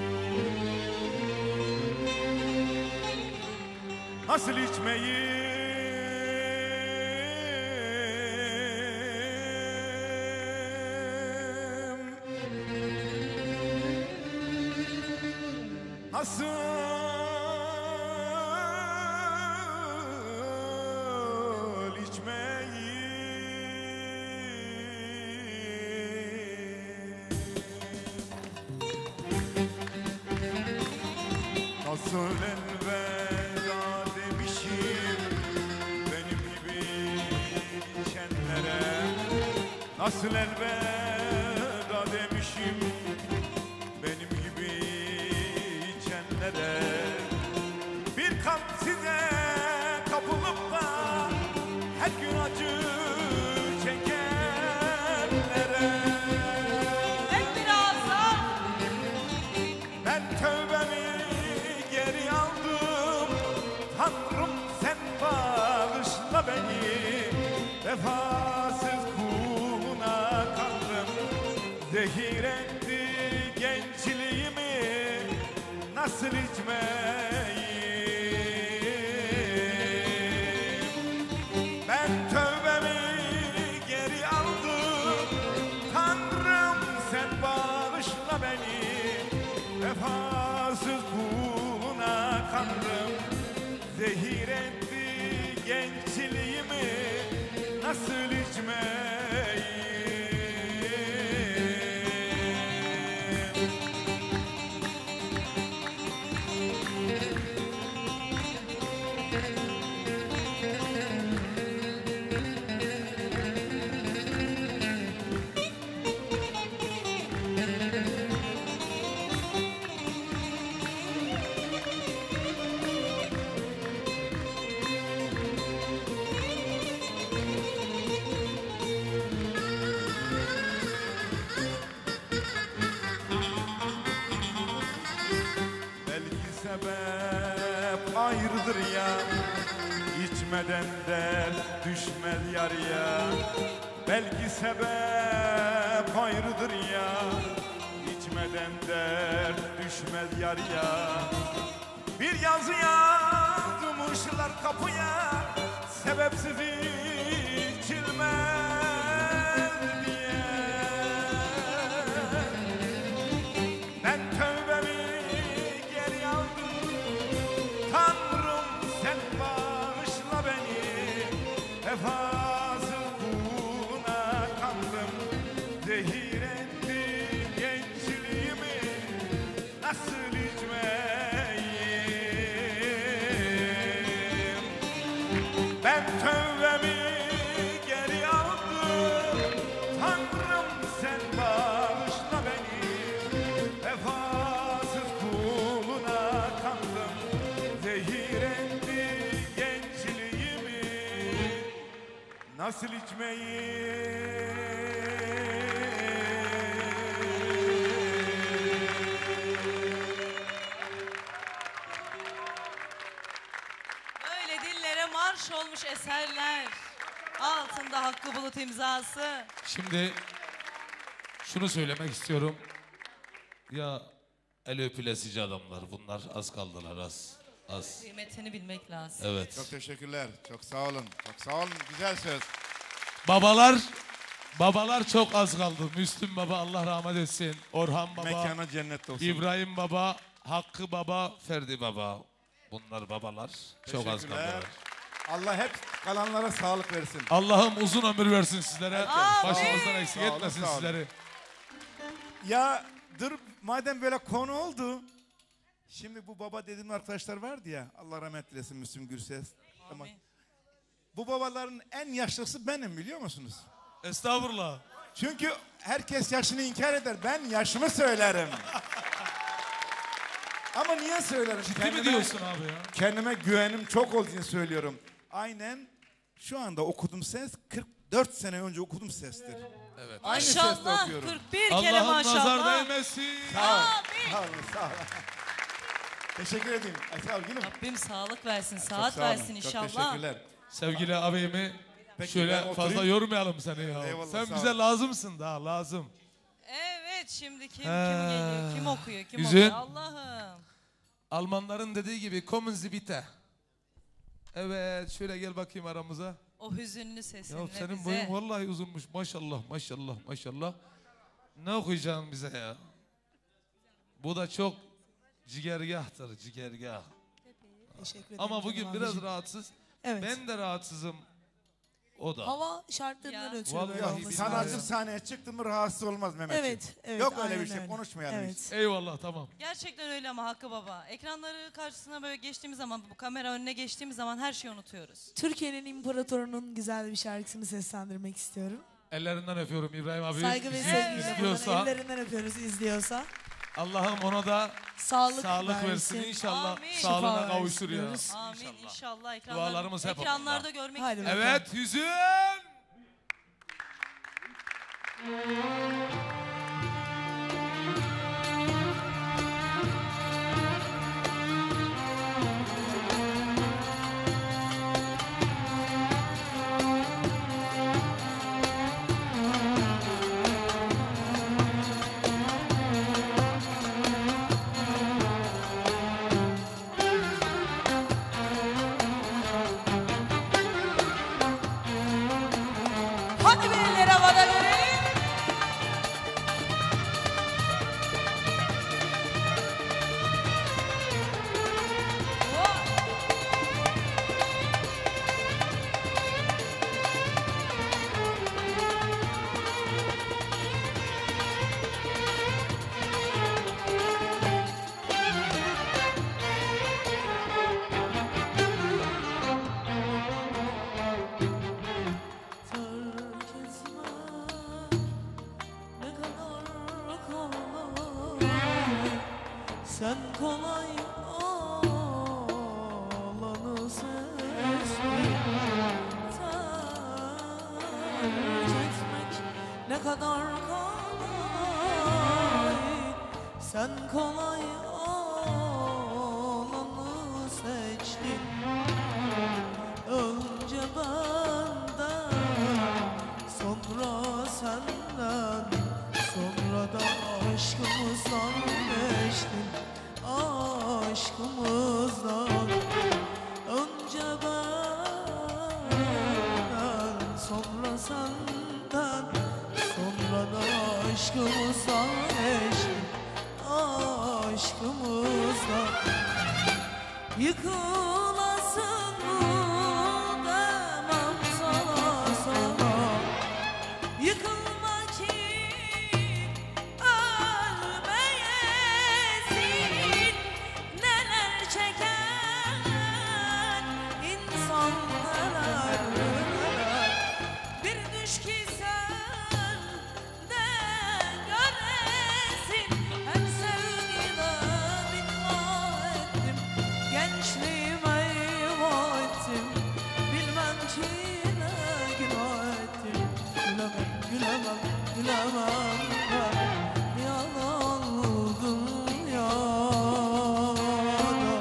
Nasıl içmeyim? Nasıl içmeyim? Nasıl elveda demişim benim gibi içenlere. Nasıl elveda demişim benim gibi içenlere. Bir kalp size kapılıp da her gün acı çekenlere. Hep biraz daha. Ben tövbemi geri aldım. Tanrım sen bağışla beni. Vefasız kuluna kandım. Zehir etti gençliğimi. Nasıl içmeyim? Ben tövbemi geri aldım. Tanrım sen bağışla beni. Vefasız kuluna kandım. Zehir etti gençliğimi. nasıl içmeyi. Sebep ayrıdır ya, içmeden dert düşmez yarıya. Belki sebep ayrıdır ya, içmeden dert düşmez yarıya. Bir yazı yazmışlar kapıya, sebepsiz içilmez diye. Ben tövbemi vefasız kuluna kandım, zehir etti gençliğimi, nasıl içmeyim? Ben tövbemi geri aldım, Tanrım sen bağışla beni, vefasız kuluna kandım, zehir etti gençliğimi, nasıl içmeyi? Böyle dillere marş olmuş eserler. Altında Hakkı Bulut imzası. Şimdi şunu söylemek istiyorum. Ya el öpülesici adamlar bunlar, az kaldılar, az. Az. Kıymetini bilmek lazım. Evet. Çok teşekkürler, çok sağ olun, çok sağ olun, güzel söz. Babalar, babalar çok az kaldı. Müslüm Baba Allah rahmet etsin. Orhan Baba, Mekanı cennet olsun. İbrahim Baba, Hakkı Baba, Ferdi Baba. Bunlar babalar. Çok az Teşekkürler. kaldılar. Allah hep kalanlara sağlık versin. Allah'ım uzun ömür versin sizlere. Amin. Başımızdan eksik Sağ olun, etmesin sağ olun. sizleri. Ya dur, madem böyle konu oldu. Şimdi bu baba dediğim arkadaşlar vardı ya, Allah rahmet eylesin, Müslüm Gürses. Ama Amin. bu babaların en yaşlısı benim, biliyor musunuz? Estağfurullah. Çünkü herkes yaşını inkar eder. Ben yaşımı söylerim. Ama niye söylerim? Ciddi mi diyorsun abi ya? Kendime güvenim çok olduğu için söylüyorum. Aynen şu anda okuduğum ses kırk dört sene önce okuduğum sestir. Evet. Aynı sesle Maşallah okuyorum. kırk bir kere Allah'ım nazar maşallah. değmesin. Sağ ol. Amin. Sağ olun, sağ olun. Teşekkür edeyim. Ay, sağ ol gülüm. Rabbim sağlık versin, Çok saat sağ olun, versin çok inşallah. teşekkürler. Sevgili abimi Peki, şöyle ben oturayım. fazla yormayalım seni ya. Eyvallah, Sen sağ bize ol. lazımsın daha, lazım. Evet, şimdi kim kim Ha. geliyor, kim okuyor, kim Güzel. okuyor Allah'ım. Almanların dediği gibi kommen Sie bitte. Evet, şöyle gel bakayım aramıza. O hüzünlü sesinle Ya senin bize. boyun vallahi uzunmuş. Maşallah, maşallah, maşallah. Ne okuyacaksın bize ya? Bu da çok cigergahtır, cigergah. Teşekkür ederim. Ama bugün canım biraz abicim. rahatsız. Evet. Ben de rahatsızım. O da. Hava şartlarından Ya. ötürü Vallahi böyle billahi. olması Sanatçı lazım. sahneye çıktı mı rahatsız olmaz Mehmetciğim. Evet, evet. Yok öyle bir aynen şey, öyle. konuşmayalım Evet. hiç. Eyvallah, tamam. Gerçekten öyle ama Hakkı Baba. Ekranları karşısına böyle geçtiğimiz zaman, bu kamera önüne geçtiğimiz zaman her şeyi unutuyoruz. Türkiye'nin imparatorunun güzel bir şarkısını seslendirmek istiyorum. Ellerinden öpüyorum İbrahim abi. Saygı ve Bizi sevgiyle izliyorsa buradan ellerinden öpüyoruz izliyorsa. Allah'ım ona da Sağlık, sağlık versin. versin. İnşallah Amin. sağlığına Şifa kavuşur ya. versin diyoruz. Amin İnşallah. inşallah. Ekranlar, Dualarımız hep ekranlarda onunla. görmek Haydi istiyoruz. bakalım. Evet, Hüzün. Hadi bir eller havada görelim. Oh. kolay olanı seçtin. Tercih etmek ne kadar kolay. Sen kolay olanı seçtin. Önce benden, sonra senden, sonra da aşkımızdan geçtin. Aşkımızdan. Önce benden, sonra senden, sonra da aşkımızdan geçtin. Aşkımızdan. Yıkılasın mı demem sana sana. Yıkılmak için ölmeyesin. Neler çeken insan neler neler. Bir düş ki sen de göresin. Hem sevgide bitmah ettim. Gençliğime yuva ettim. Bilmem ki ne günah ettim. Gülemem, gülemem, gülemem ben. Yalan dünyada.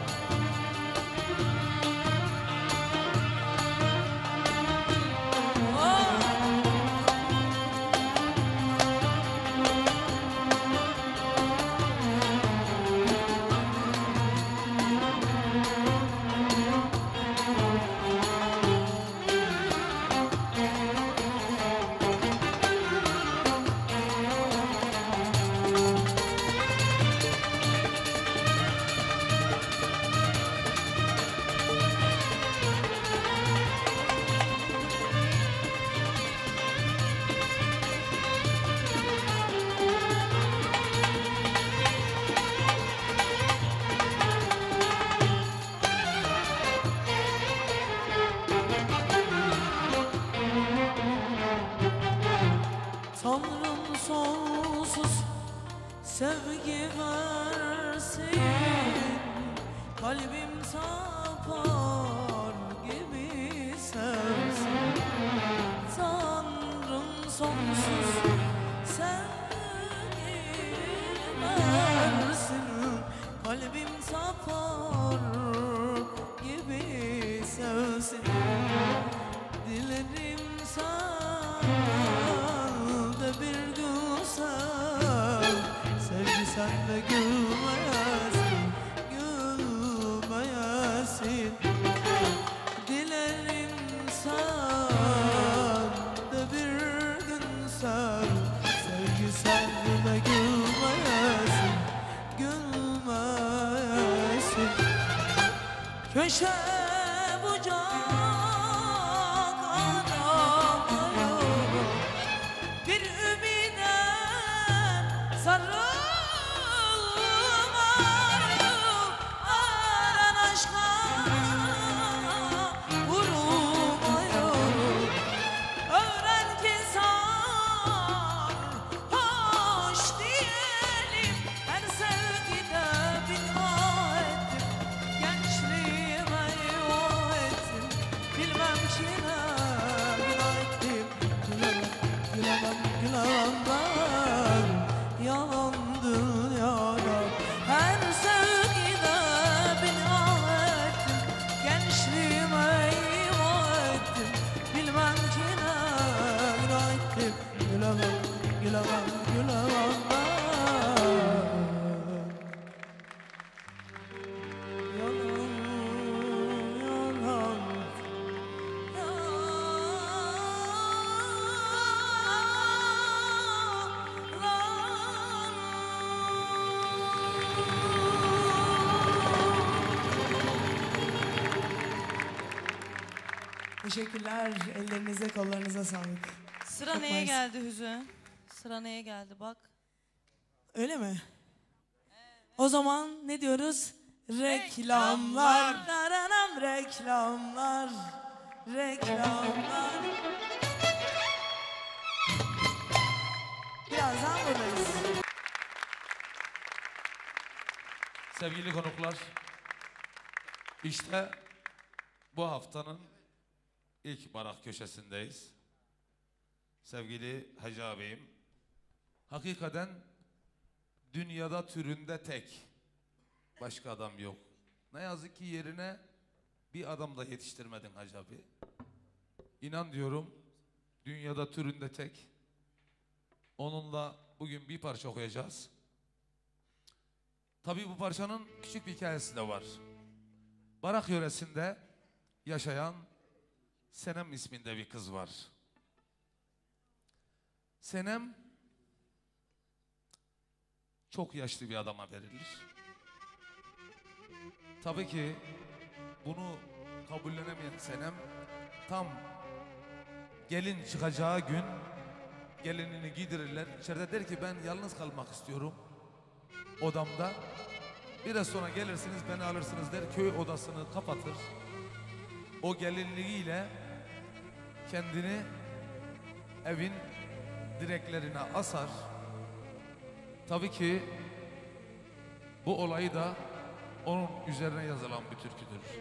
Tanrım sonsuz sevgi versin. Kalbim sapar gibi sevsin. Tanrım sonsuz sevgi versin. Kalbim sapar gibi sevsin. Dilerim sen de bir gün sen, sevgi sende gülmeyesin, gülmeyesin. Dilerim sen de bir gün sen, sevgi sende gülmeyesin, gülmeyesin. Köşe bucak aramıyor, bir ümide sarılmıyor. Aran aşka vurulmuyor. Öğren ki sarhoş diyelim. Her sevgide bitmah ettim. Gençliğime yuva ettim. Bilmem ki ne günah ettim. Gülemem, gülemem, gülemem ben. Yalan dünyada. Her sevgide bitmah ettim. Gençliğime yuva ettim. Bilmem ki ne günah ettim. Gülemem, gülemem, gülemem ben. Yalan, yalan, teşekkürler. Ellerinize, kollarınıza sağlık. Sıra Çok neye nice. geldi Hüzün? Sıra neye geldi bak. Öyle mi? O zaman ne diyoruz? Reklamlar. Daranam, reklamlar. Reklamlar. Birazdan buradayız. Sevgili konuklar, işte bu haftanın ilk barak köşesindeyiz. Sevgili Hacı ağabeyim, hakikaten dünyada türünde tek, başka adam yok. Ne yazık ki yerine bir adam da yetiştirmedin Hacı abi. İnan diyorum, dünyada türünde tek. Onunla bugün bir parça okuyacağız. Tabii bu parçanın küçük bir hikayesi de var. Barak yöresinde yaşayan Senem isminde bir kız var. Senem çok yaşlı bir adama verilir. Tabii ki bunu kabullenemeyen Senem tam gelin çıkacağı gün gelinini giydirirler. İçeride der ki ben yalnız kalmak istiyorum odamda. Biraz sonra gelirsiniz beni alırsınız der. Köy odasını kapatır. O gelinliğiyle kendini evin direklerine asar. Tabii ki bu olayı da onun üzerine yazılan bir türküdür.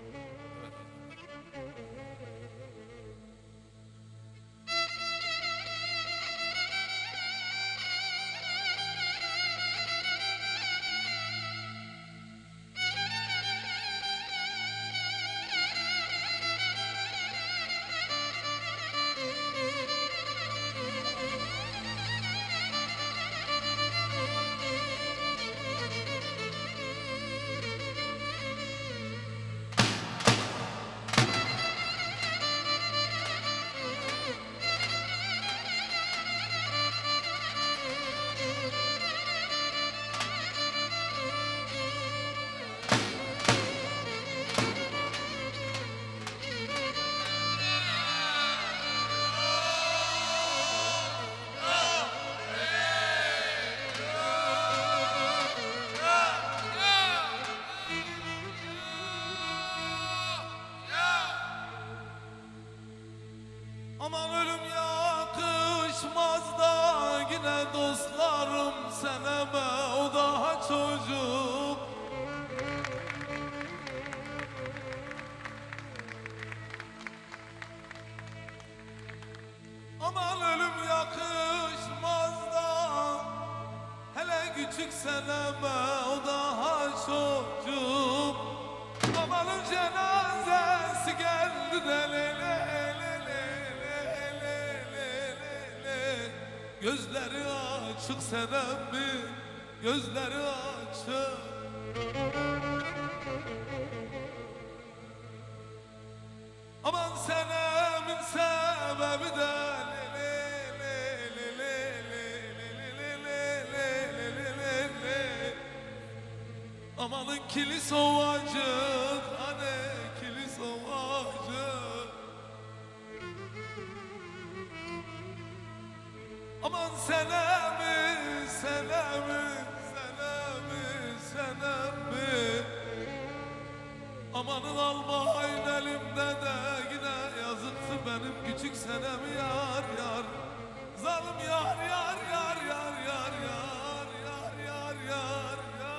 Aman ölüm yakışmaz da yine dostlarım seneme o daha çocuk. Aman ölüm yakışmaz da hele küçük seneme o daha çocuk. Amanın cenazesi geldi de lele. Gözleri açık Senem mi? Gözleri açık. Aman Senem'in sebebi de le le le le le le le le le le. Amanın kilis ovacık, hani kilis ovacık. Aman Senem'i, Senem'i, Senem'i, Senem'i. Amanın almayın elimde de yine yazıktı benim küçük Senem'i yar yar. Zalim yar yar yar yar yar yar yar yar yar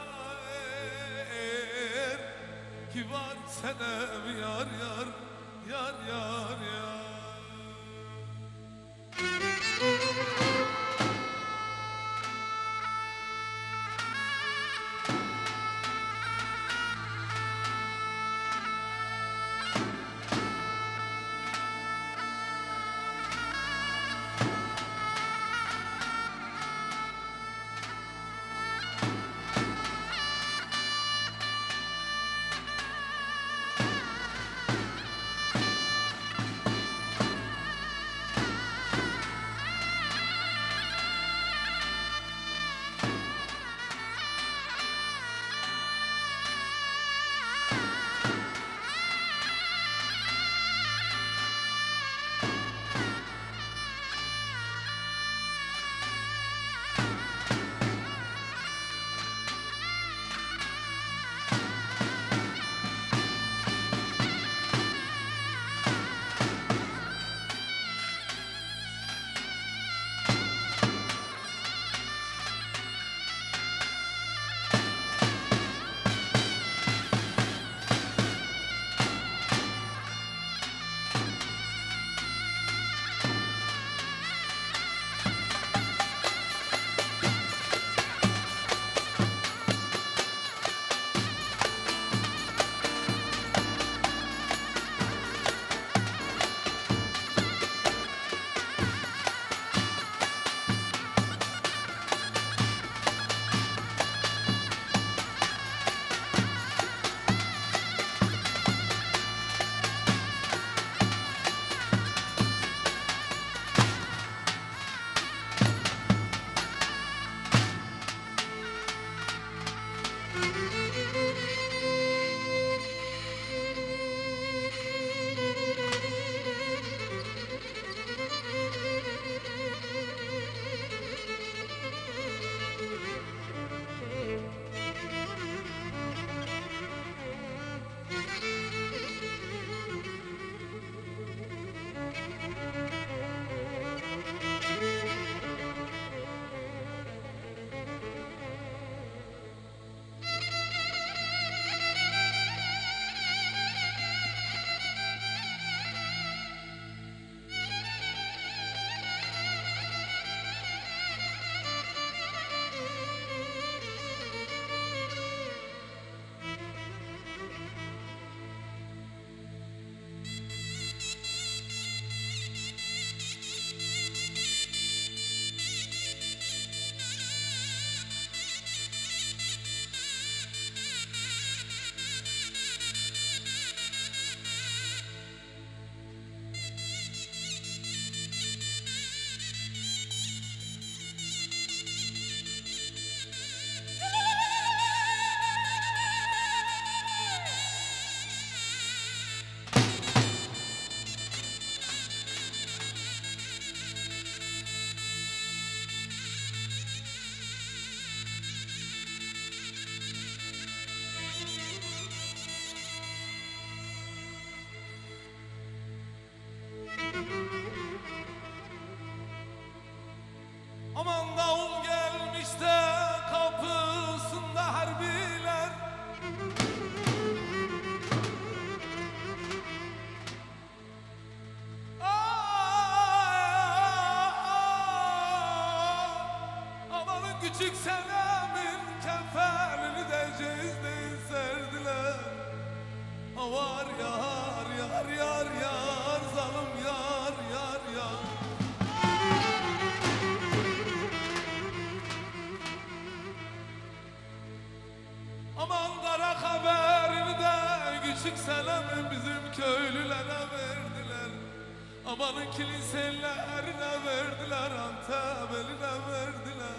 yar. Kibar Senem'i yar yar yar yar yar. küçük senemin kefenini de cezdeyi serdiler. Ha var yar yar yar yar zalim yar yar yar. Aman kara haberini de küçük senemin bizim köylülere verdiler. Amanın kiliselerine verdiler, Antep eline verdiler.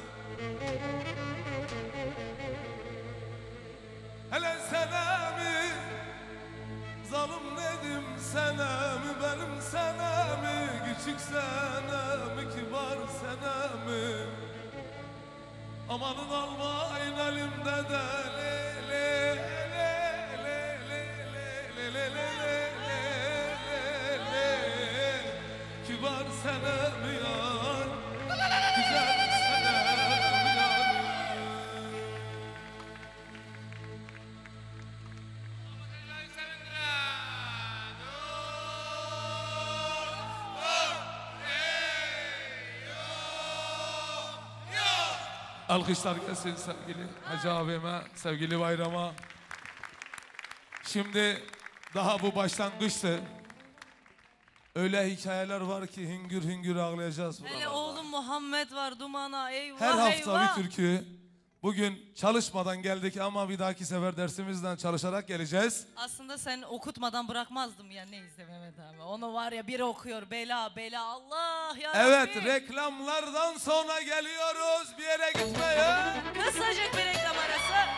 Hele senemi, zalim nedim senemi, benim senemi, küçük senemi, kibar senemi. Amanın almayın elimde de le le le le le le le le le le le kibar senemi yar, güzel senemi yar. Alkışlar gelsin sevgili Hacı abime, sevgili Bayram'a. Şimdi daha bu başlangıçtı. Öyle hikayeler var ki hüngür hüngür ağlayacağız Hele buralarda. oğlum Muhammed var dumana, eyvah Her hafta eyvah. bir türkü. Bugün çalışmadan geldik ama bir dahaki sefer dersimizden çalışarak geleceğiz. Aslında sen okutmadan bırakmazdım ya, neyse Mehmet abi. Onu var ya, biri okuyor bela bela, Allah ya Evet, Rabbi. reklamlardan sonra geliyoruz. Bir yere gitmeyin. Kısacık bir reklam arası.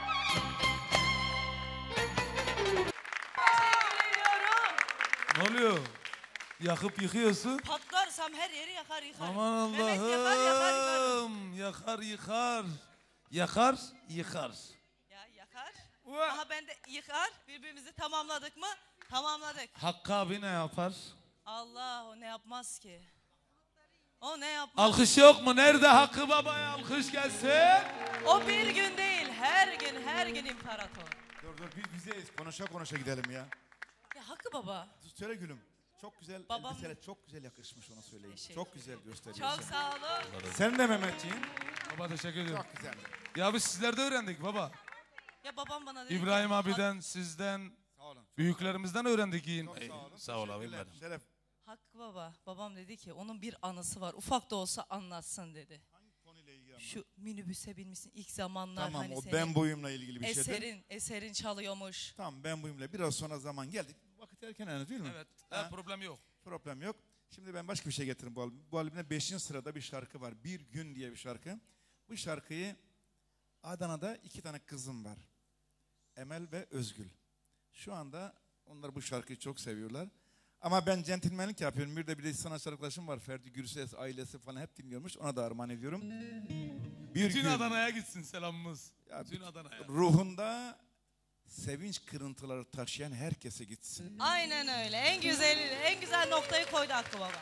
Teşekkür ediyorum. Ne oluyor? Yakıp yıkıyorsun. Patlarsam her yeri yakar yıkar. Aman Mehmet yakar yakar yıkar. Allah'ım. Yakar yıkar. Yakar yıkar. Ya yakar. Ulan. Aha ben de yıkar. Birbirimizi tamamladık mı? Tamamladık. Hakkı abi ne yapar? Allah, o ne yapmaz ki? O ne yapmaz? Alkış yok mu? Nerede Hakkı babaya alkış gelsin? O bir gün değil, her gün her gün imparator. Dur dur biz bizeyiz. Konuşa konuşa gidelim ya. Ya Hakkı baba. Söyle gülüm. Çok güzel Babam- elbiseler, çok güzel yakışmış ona söyleyeyim. Teşekkür Çok güzel gösteriyorsun. Çok sağ olun. Sen de Mehmetciğim. Baba teşekkür ediyorum. Çok güzel. Ya biz sizlerde öğrendik baba. Ya babam bana dedi İbrahim ki, abiden, sizden, Sağ olun. büyüklerimizden öğrendik yiyin. Çok Ey, sağ olun. Sağ ol abim Teşekkürler. benim. Şeref. Hakkı baba, babam dedi ki onun bir anısı var. Ufak da olsa anlatsın dedi. Hangi konuyla ilgili anlat? Şu minibüse binmişsin ilk zamanlar, Tamam hani o senin ben buyumla ilgili bir şeydi. eserin, eserin çalıyormuş. Tamam ben buyumla biraz sonra zaman geldik. Vakit erken henüz değil mi? Evet, Ha? ha, problem yok. Problem yok. Şimdi ben başka bir şey getirdim bu albüm. Bu albümde beşinci sırada bir şarkı var. Bir Gün diye bir şarkı. Bu şarkıyı Adana'da iki tane kızım var. Emel ve Özgül. Şu anda onlar bu şarkıyı çok seviyorlar. Ama ben centilmenlik yapıyorum. Bir de bir de sanatçı arkadaşım var. Ferdi Gürses ailesi falan hep dinliyormuş. Ona da armağan ediyorum. Bir Bütün gün Adana'ya gitsin selamımız. Ya Bütün Adana'ya. ruhunda sevinç kırıntıları taşıyan herkese gitsin. Aynen öyle. En güzeli, en güzel noktayı koydu Hakkı baba.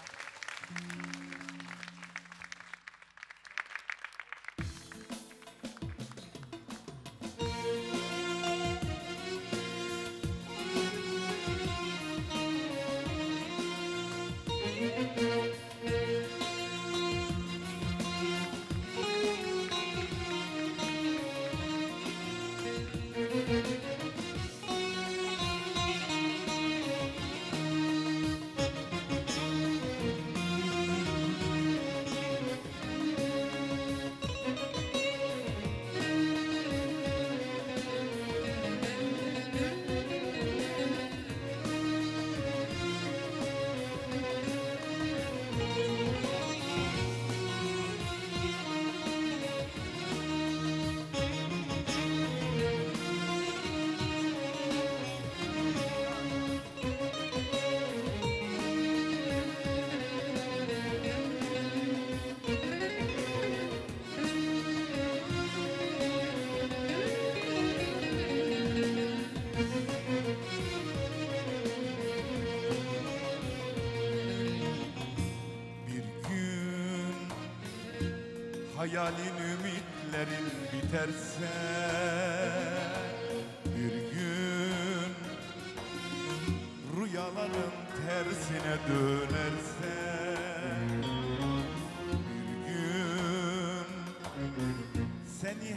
Bir gün hayalin ümitlerin biterse, bir gün rüyaların tersine dönerse, bir gün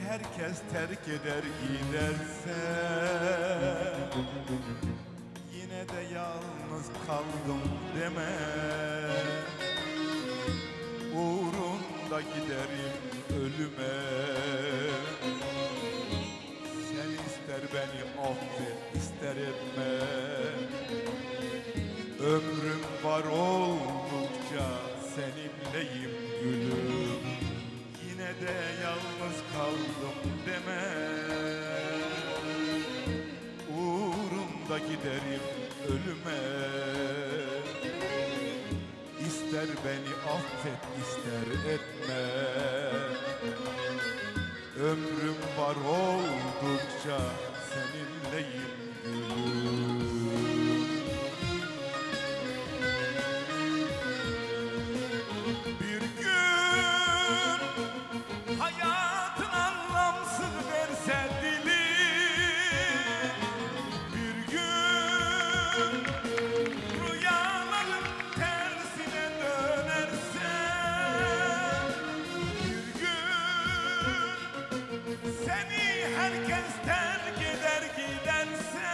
herkes terk eder giderse, yine de yalnız kaldım deme. Uğrunda giderim ölüme. Sen ister beni affet, ister etme. Ömrüm var oldukça seninleyim gülüm. Yine de yalnız kaldım deme. Uğrunda giderim ölüme. İster beni affet, ister etme. Ömrüm var oldukça seninleyim gülüm. Bir gün hayatın anlamsız verse dilim, bir gün rüyaların tersine dönerse, bir gün seni herkes terk eder giderse,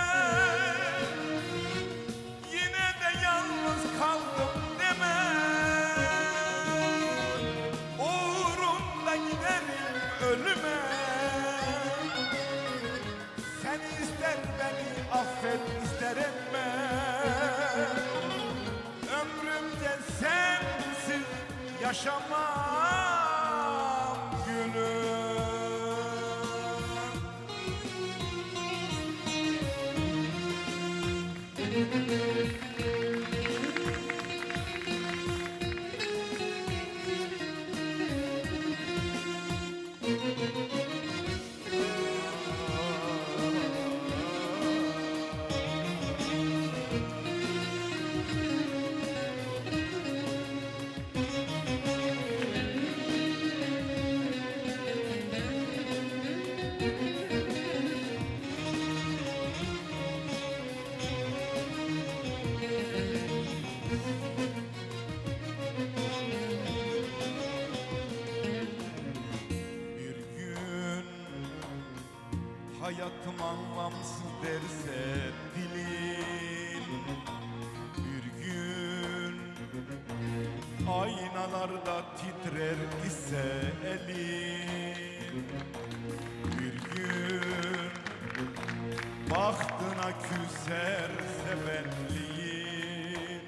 yine de yalnız kaldım deme. Uğrunda giderim ölüme. Sen ister beni affet, ister etme. Ömrümce sensiz yaşamam gülüm. Bir gün hayatım anlamsız derse dilin, bir gün aynalarda titrer ise elin, bir gün bahtına küserse benliğin,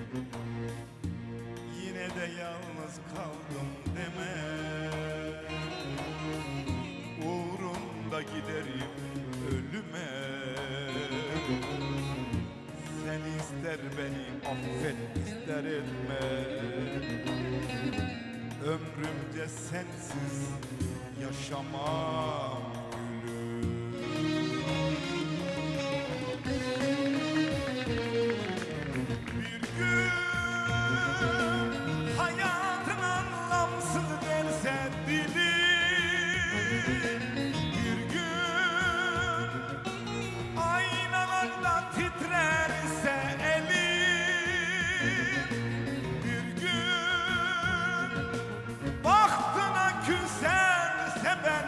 yine de yalnız kaldım deme. Uğrunda giderim ölüme. Sen ister beni affet, ister etme. Ömrümce sensiz yaşamam gülüm. Bir gün hayatın anlamsız derse dilim, bir gün aynalarda titrerse elim, bir gün bahtına küserse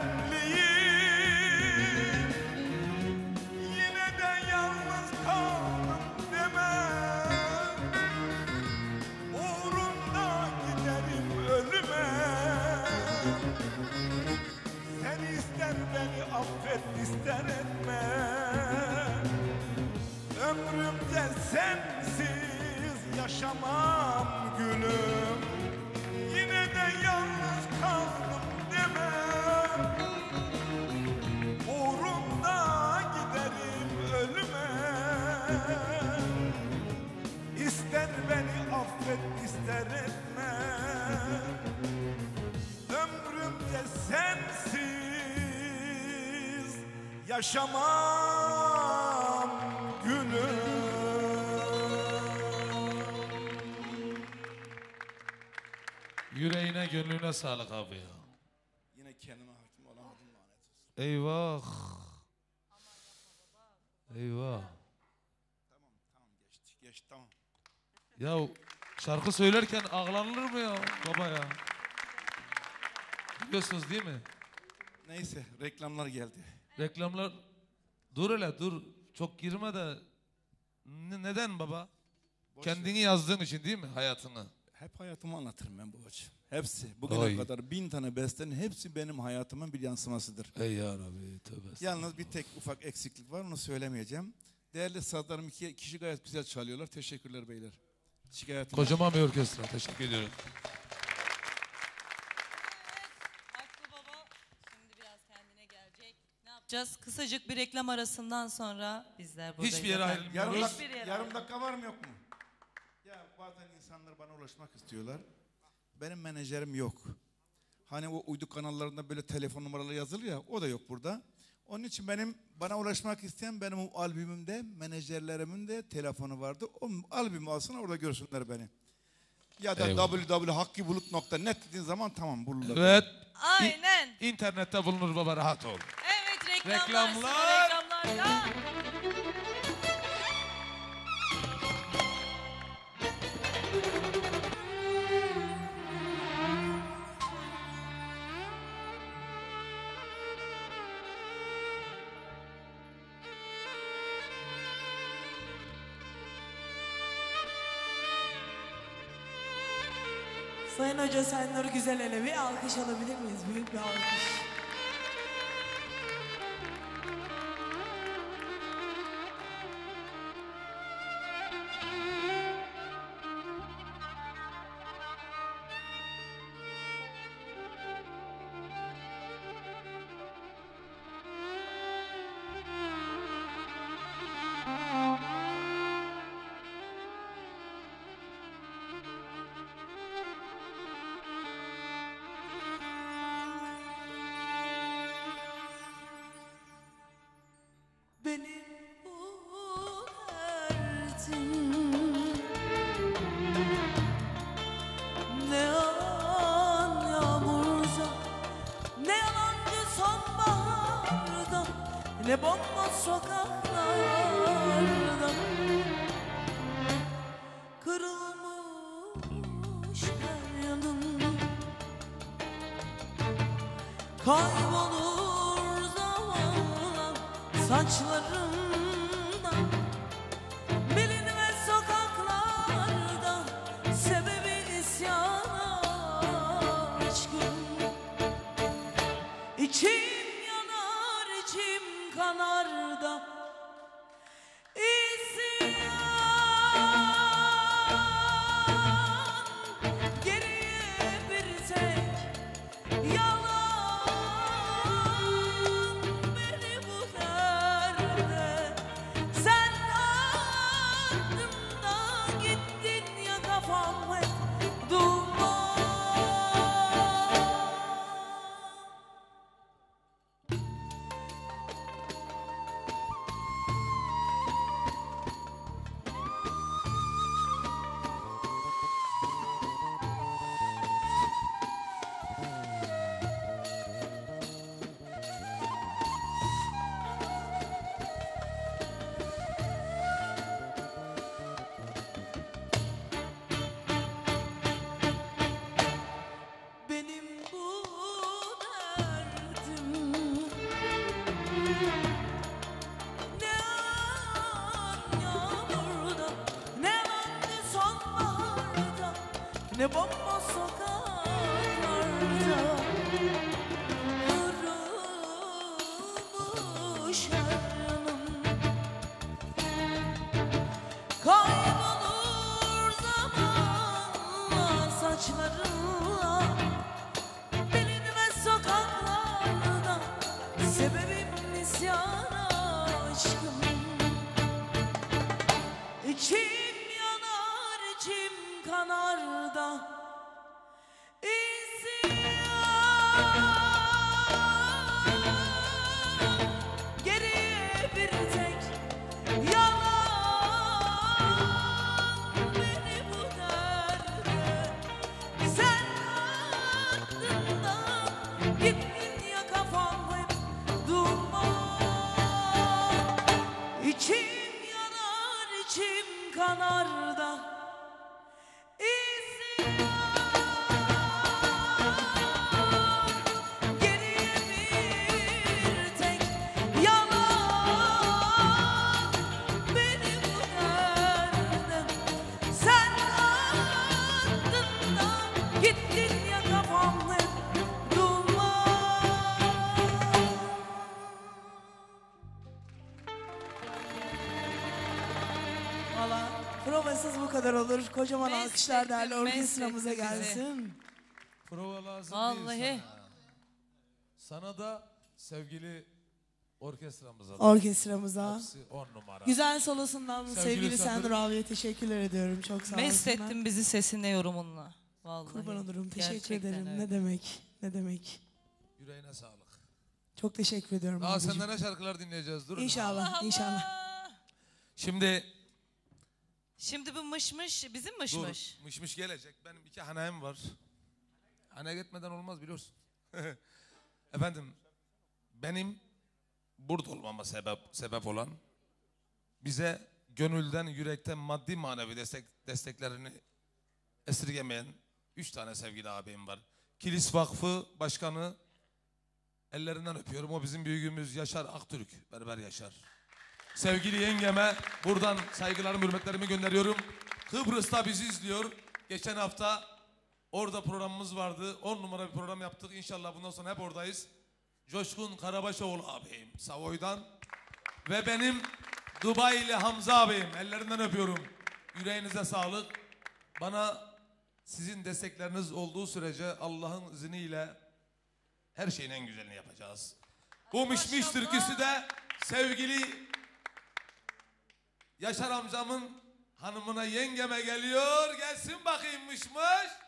benliğim, yine de yalnız kaldım deme. Uğrunda giderim ölüme. Sen ister beni affet, ister etme. Ömrümce sensiz yaşamam gülüm. Yine de yalnız kaldım deme. Uğrunda giderim ölüme. İster beni affet, ister etme. Ömrümce sensiz yaşamam gülüm. Yüreğine gönlüne sağlık abi ya. Yine kendime hakim olamadım, lanet olsun. Eyvah. Eyvah. Tamam tamam geçti geçti tamam. Ya şarkı söylerken ağlanılır mı ya baba ya? Biliyorsunuz değil mi? Neyse reklamlar geldi. Reklamlar dur hele dur çok girme de Ne- neden baba? Boş Kendini yazdığın için değil mi hayatını? Hep hayatımı anlatırım ben babacığım. Hepsi. Bugüne Oy. kadar bin tane bestenin hepsi benim hayatımın bir yansımasıdır. Ey ya Rabbi tövbe. Yalnız bir tek ufak eksiklik var, onu söylemeyeceğim. Değerli sazlarım iki kişi gayet güzel çalıyorlar. Teşekkürler beyler. Şikayetim yok. Kocaman bir orkestra. Teşekkür ediyorum. Hakkı Baba şimdi biraz kendine gelecek. Ne yapacağız? Kısacık bir reklam arasından sonra bizler buradayız. Hiçbir yere efendim. ayrılmıyoruz. Yarım, Hiçbir dak- yere yarım dakika var mı yok mu? Ya bazen insanlar bana ulaşmak istiyorlar. Benim menajerim yok. Hani o uydu kanallarında böyle telefon numaraları yazılı ya, o da yok burada. Onun için benim bana ulaşmak isteyen benim o albümümde menajerlerimin de telefonu vardı. O albümü alsın orada görsünler beni. Ya da Eyvallah. w w w nokta hakkibulut nokta net dediğin zaman tamam bulurlar. Evet. Aynen. İnternette bulunur baba rahat ol. Evet reklamlar. Reklamlar. Sıra reklamlarda. Sayın Hoca Senur Güzelel'e bir alkış alabilir miyiz? Büyük bir alkış. Benim bu derdim ne an yağmurda, ne yalancı sonbaharda, ne bomboş sokaklarda, kırılmış her yanım, kaybolur zamanla saçlarımdan, bilinmez sokaklarda, sebebi isyan aşkım. İçim yanar, içim kanar da isyan. Geriye bir tek yalan beni bu derde. Sen ardımdan gittin ya, kafam hep duman. Benim bu derdim ne an yağmurda, ne andı sonbaharda, ne bomboş sokaklarda, kırılmış her yanım, kaybolur zamanla saçlarınla, bilinmez sokaklarda, sebebim isyan aşkım. İçim yanar, içim kanar da isyan. Geriye bir tek yalan beni bu derde. Sen ardından gittin ya, kafam hep duman. İçim yanar, içim kanar da isyan. kadar olur. Kocaman Mest alkışlar değerli ettin, mest orkestramıza ettin bizi. gelsin. Prova lazım Vallahi. değil sana. Sana da sevgili orkestramıza da. Orkestramıza. Hepsi on numara. Güzel solosundan Sevgili sevgili Sendur. Sendur abiye teşekkürler ediyorum. Çok sağ Mest olsunlar. ettin bizi sesinle, yorumunla. Vallahi. Kurban olurum. Teşekkür Gerçekten ederim. öyle. Ne demek? Ne demek? Yüreğine sağlık. Çok teşekkür ediyorum Daha abicim. senden ne şarkılar dinleyeceğiz? Durun. İnşallah, inşallah. Şimdi Şimdi bu mışmış bizim dur. mışmış. Mışmış gelecek. Benim iki hanem var. Hane gitmeden olmaz biliyorsun. Efendim benim burada olmama sebep sebep olan, bize gönülden, yürekten maddi manevi destek desteklerini esirgemeyen üç tane sevgili abim var. Kilis Vakfı Başkanı, ellerinden öpüyorum. O bizim büyüğümüz Yaşar Aktürk, Berber Yaşar. Sevgili yengeme buradan saygılarımı, hürmetlerimi gönderiyorum. Kıbrıs'ta bizi izliyor. Geçen hafta orada programımız vardı. On numara bir program yaptık. İnşallah bundan sonra hep oradayız. Coşkun Karabaşoğlu abim Savoy'dan. Ve benim Dubai'li Hamza abim. Ellerinden öpüyorum. Yüreğinize sağlık. Bana sizin destekleriniz olduğu sürece Allah'ın izniyle her şeyin en güzelini yapacağız. Bu mişmiş türküsü de sevgili Yaşar amcamın hanımına, yengeme geliyor. Gelsin bakayım mışmış.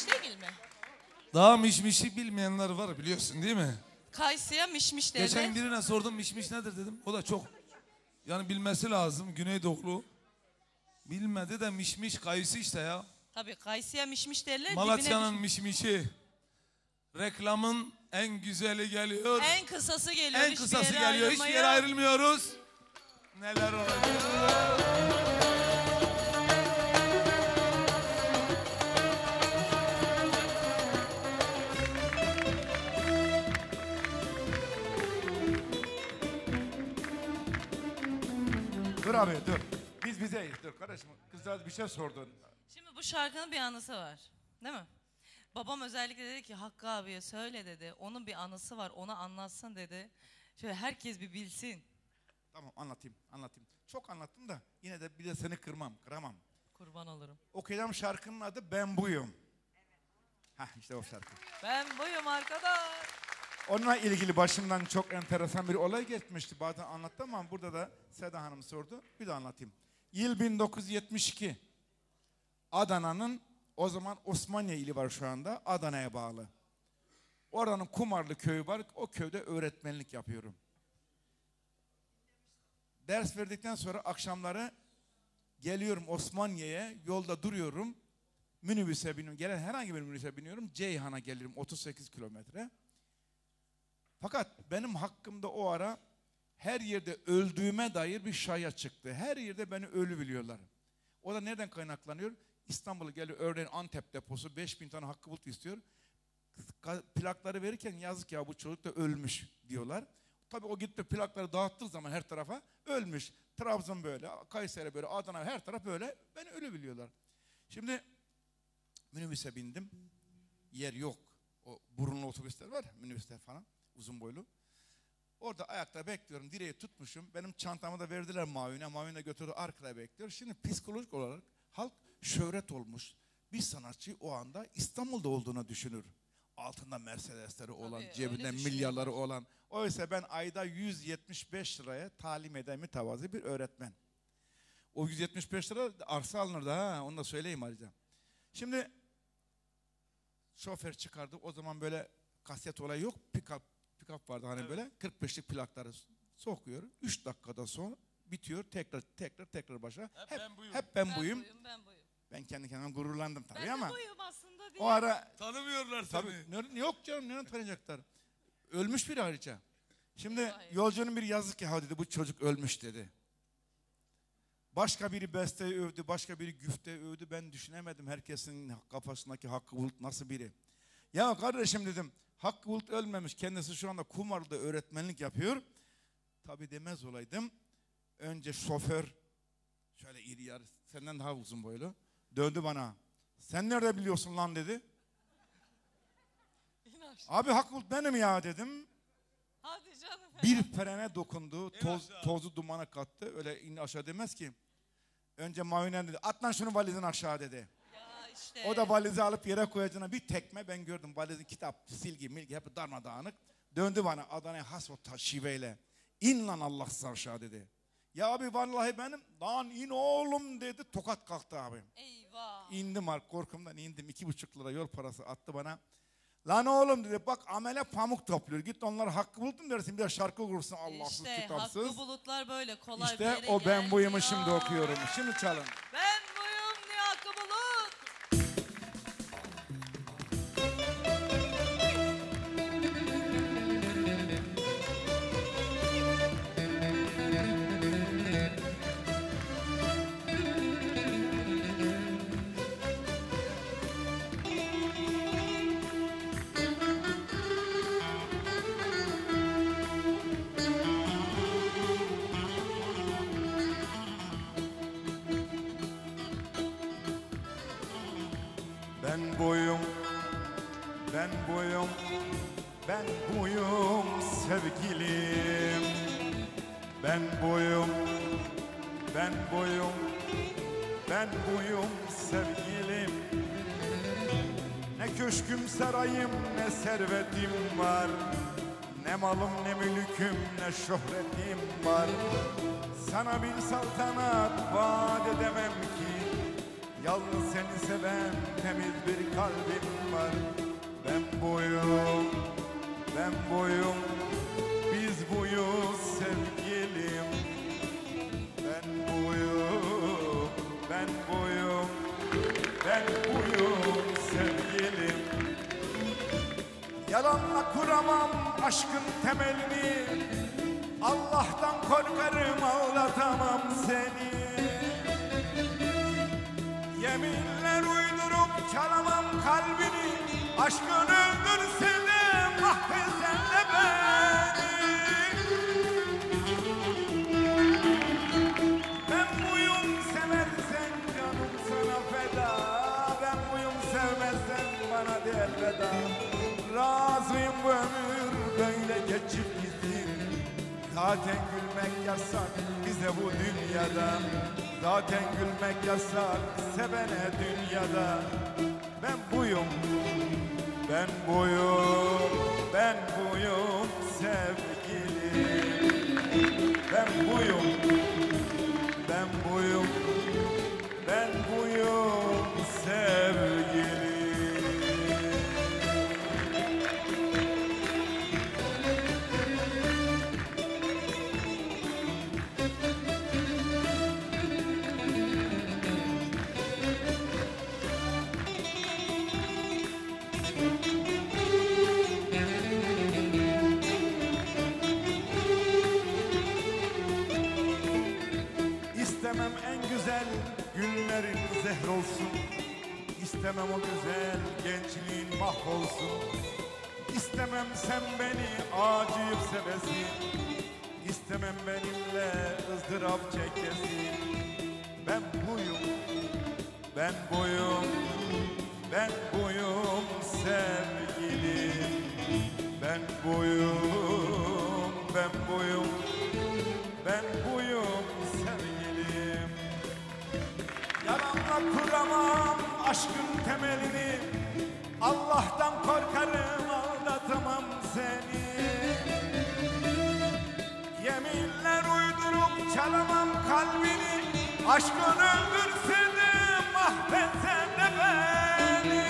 mişmiş değil mi? Daha mişmişi bilmeyenler var biliyorsun değil mi? Kayısıya mişmiş derler. Geçen birine sordum mişmiş nedir dedim. O da çok yani bilmesi lazım. Güneydoğulu. Bilmedi de mişmiş kayısı işte ya. Tabii kayısıya mişmiş derler. Malatya'nın dibine mişmişi. Reklamın en güzeli geliyor. mişmiş. En kısası geliyor. En hiçbir kısası yere geliyor. Hiçbir yere ayrılmaya. ayrılmıyoruz. Neler olacak? Dur abi dur. Biz bizeyiz. Dur kardeşim. Kızlar bir şey sordun. Şimdi bu şarkının bir anısı var. Değil mi? Babam özellikle dedi ki Hakkı abiye söyle dedi. Onun bir anısı var. Ona anlatsın dedi. Şöyle herkes bir bilsin. Tamam anlatayım anlatayım. Çok anlattım da yine de bir de seni kırmam kıramam. Kurban olurum. Okuyacağım şarkının adı Ben Buyum. Hah işte o şarkı. Ben buyum arkadaş. Onunla ilgili başımdan çok enteresan bir olay geçmişti. Bazen anlattım ama burada da Seda Hanım sordu. Bir de anlatayım. Yıl bin dokuz yüz yetmiş iki. Adana'nın o zaman Osmaniye ili var şu anda. Adana'ya bağlı. Oranın Kumarlı köyü var. O köyde öğretmenlik yapıyorum. Ders verdikten sonra akşamları geliyorum Osmaniye'ye. Yolda duruyorum. Minibüse biniyorum. Gelen herhangi bir minibüse biniyorum. Ceyhan'a gelirim otuz sekiz kilometre. Fakat benim hakkımda o ara her yerde öldüğüme dair bir şaya çıktı. Her yerde beni ölü biliyorlar. O da nereden kaynaklanıyor? İstanbul'a geliyor. Örneğin Antep deposu beş bin tane Hakkı Bulut istiyor. Plakları verirken yazık ya bu çocuk da ölmüş diyorlar. Tabii o gitti plakları dağıttığı zaman her tarafa ölmüş. Trabzon böyle, Kayseri böyle, Adana her taraf böyle. Beni ölü biliyorlar. Şimdi minibüse bindim. Yer yok. O burunlu otobüsler var ya, minibüsler falan. Uzun boylu. Orada ayakta bekliyorum. Direği tutmuşum. Benim çantamı da verdiler Mavi'ne. Mavi'ne götürdü arkada bekliyor. Şimdi psikolojik olarak halk şöhret olmuş. Bir sanatçı o anda İstanbul'da olduğunu düşünür. Altında Mercedesleri olan, Tabii, cebinde öyle milyarları olan. Oysa ben ayda yüz yetmiş beş liraya talim eden mütevazı bir öğretmen. O yüz yetmiş beş lira arsa alınırdı ha. Onu da söyleyeyim ayrıca. Şimdi şoför çıkardı. O zaman böyle kaset olayı yok. Pick-up pick-up vardı hani evet. Böyle kırk beşlik plakları sokuyor. üç dakikada sonra bitiyor. Tekrar tekrar tekrar başa. Hep, hep ben buyum. Hep ben, ben buyum. buyum. Ben buyum. Ben kendi kendime gururlandım tabii ben ama. Ben buyum aslında diye. O ara Tanımıyorlar tabii. seni. Ne, yok canım ne tanıyacaklar. Ölmüş biri ayrıca. Şimdi Hayır. yolcunun bir yazık ki ha dedi bu çocuk ölmüş dedi. Başka biri besteyi övdü, başka biri güfte övdü. Ben düşünemedim herkesin kafasındaki Hakkı Bulut nasıl biri. Ya kardeşim dedim, Hakkı Bulut ölmemiş. Kendisi şu anda Kumarlı'da öğretmenlik yapıyor. Tabii demez olaydım. Önce şoför, şöyle iri yarı, senden daha uzun boylu. Döndü bana. Sen nerede biliyorsun lan dedi. Abi Hakkı Bulut benim ya dedim. Hadi canım. Bir frene dokundu, toz, tozu dumana kattı. Öyle in aşağı demez ki. Önce Mavinen dedi, at lan şunu valizin aşağı dedi. Ya işte. O da valizi alıp yere koyacağına bir tekme ben gördüm. Valizin kitap, silgi, milgi hep darmadağınık. Döndü bana Adana'ya has o şiveyle. İn lan Allah'sız aşağı dedi. Ya abi vallahi benim, lan in oğlum dedi. Tokat kalktı abi. Eyvah. İndim artık korkumdan indim. iki buçuk lira yol parası attı bana. Lan oğlum dedi bak amele pamuk topluyor. Git onlara Hakkı Bulut'um dersin bir de şarkı okursun Allahsız İşte kitapsız. Hakkı Bulutlar böyle kolay bir İşte yere o ben buyumu gelmiyor. şimdi okuyorum. Şimdi çalın. Ben buyum diye Hakkı Bulut. Ben buyum, ben buyum, ben buyum sevgilim. Ben buyum, ben buyum, ben buyum sevgilim. Ne köşküm sarayım ne servetim var. Ne malım ne mülküm ne şöhretim var. Sana bir saltanat vaat edemem ki. Yalnız seni seven temiz bir kalbim var. Ben buyum, ben buyum, biz buyuz sevgilim. Ben buyum, ben buyum, ben buyum sevgilim. Yalanla kuramam aşkın temelini, Allah'tan korkarım aldatamam seni. Yeminler uydurup çalamam kalbini, aşkın öldürse de mahvetsen de beni. Ben buyum seversen canım sana feda, ben buyum sevmezsen bana de elveda. Razıyım bu ömür böyle geçip gitsin, zaten gülmek yasak bize bu dünyada. Zaten gülmek yasak sevene dünyada. Ben buyum, ben buyum, ben buyum sevgilim. Ben buyum, ben buyum, ben buyum sevgilim. İstemem en güzel günlerin zehr olsun, İstemem o güzel gençliğin mahvolsun. İstemem sen beni acıyıp sevesin, İstemem benimle ızdırap çekesin. Ben buyum, ben buyum, ben buyum sevgilim. Ben buyum, ben buyum, ben buyum sevgilim. Yalanla kuramam aşkın temelini, Allah'tan korkarım aldatamam seni. Yeminler uydurup çalamam kalbini, aşkın öldürse de mahvetse de beni.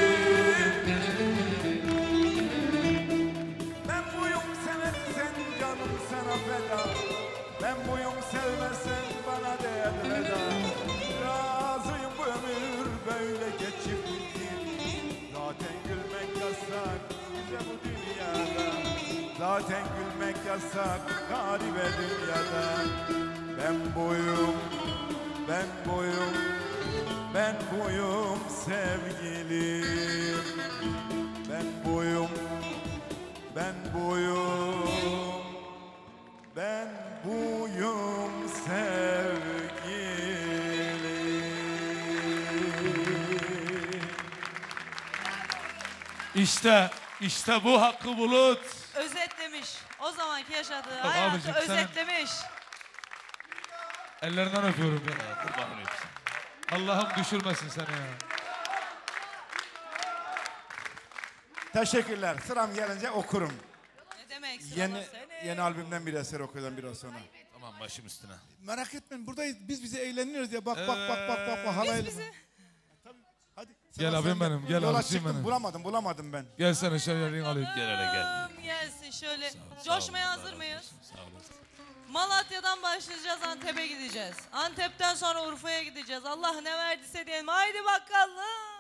Ben buyum seversen canım sana feda, ben buyum sevmezsen bana de elveda. Razıyım bu ömür böyle geçip gitsin, zaten gülmek yasak bize bu dünyada. Zaten gülmek yasak garibe dünyada. Ben buyum, ben buyum, ben buyum sevgilim. Ben buyum, ben buyum, ben buyum sevgilim. İşte, işte bu Hakkı Bulut. Özetlemiş. O zamanki yaşadığı Bak hayatı abicim, sen- özetlemiş. Ellerinden öpüyorum ya. Kurban olayım. Allah'ım düşürmesin seni ya. Teşekkürler. Sıram gelince okurum. Ne demek sırama Yeni seni. yeni albümden bir eser okuyacağım biraz sonra. Tamam, başım üstüne. Merak etmeyin, buradayız. Biz bize eğleniyoruz ya. Bak bak bak bak bak bak halayla. Hadi. Gel Sıra abim sende. benim, gel Yola abicim çıktım, benim. bulamadım bulamadım ben. Gel sen şöyle alayım. Gel hele gel. Bakalım Gelsin şöyle. Coşmaya hazır mıyız? Sağ olasın. Malatya'dan başlayacağız, Antep'e gideceğiz. Antep'ten sonra Urfa'ya gideceğiz. Allah ne verdiyse diyelim. Haydi bakalım.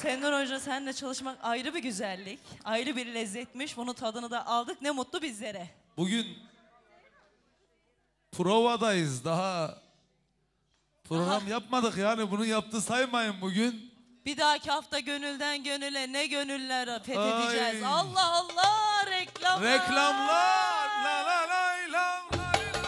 Senur Hoca seninle çalışmak ayrı bir güzellik, ayrı bir lezzetmiş. Bunun tadını da aldık. Ne mutlu bizlere. Bugün provadayız. Daha program yapmadık yani. Bunu yaptı saymayın bugün. Bir dahaki hafta gönülden gönüle ne gönüller fethedeceğiz. Ay. Allah Allah reklamlar. Reklamlar. La la lay lam lay lam.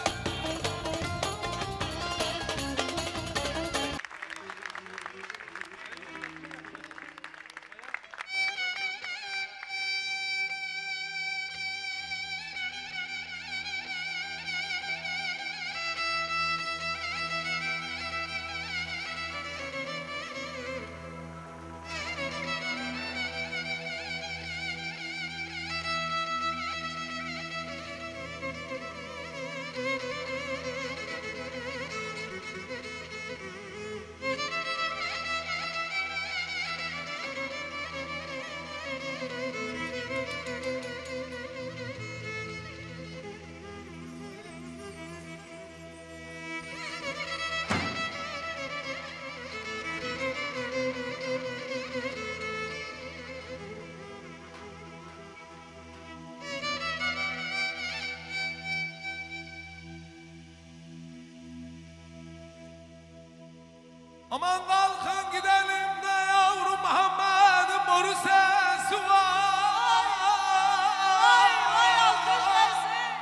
Aman kalkın gidelim de yavrum Muhammed'in moru sesi var. Ay ay alkış gelsin.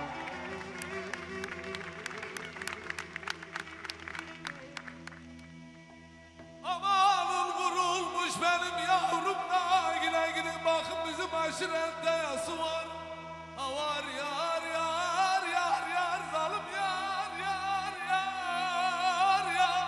Amanın vurulmuş benim yavrum da yine gidin bakın bizim aşirette yası var. Ha var yar yar yar yar zalim yar yar yar yar.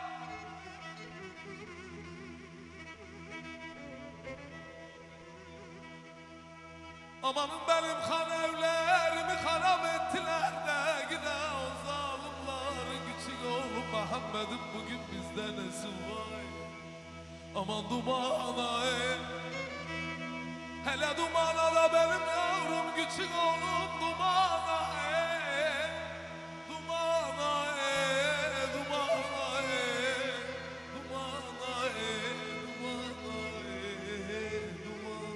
Amanın benim kan evlerimi harap ettiler de gide o zalimlerin küçük oğlu Muhammed'in bugün bizde nesi var? Aman dumana ey, hele dumana da benim yavrum küçük oğlum dumana ey, dumana ey, dumana ey, dumana ey, dumana ey, dumana.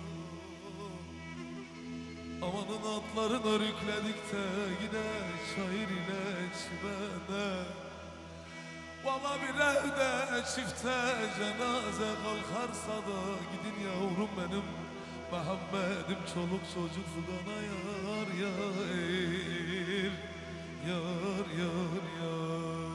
Amanın atların örükledik de yine şair ile çimene. Valla bir evde çifte cenaze kalkarsa da gidin yavrum benim Muhammed'im çoluk çocuk fugana yar yar yar yar yar.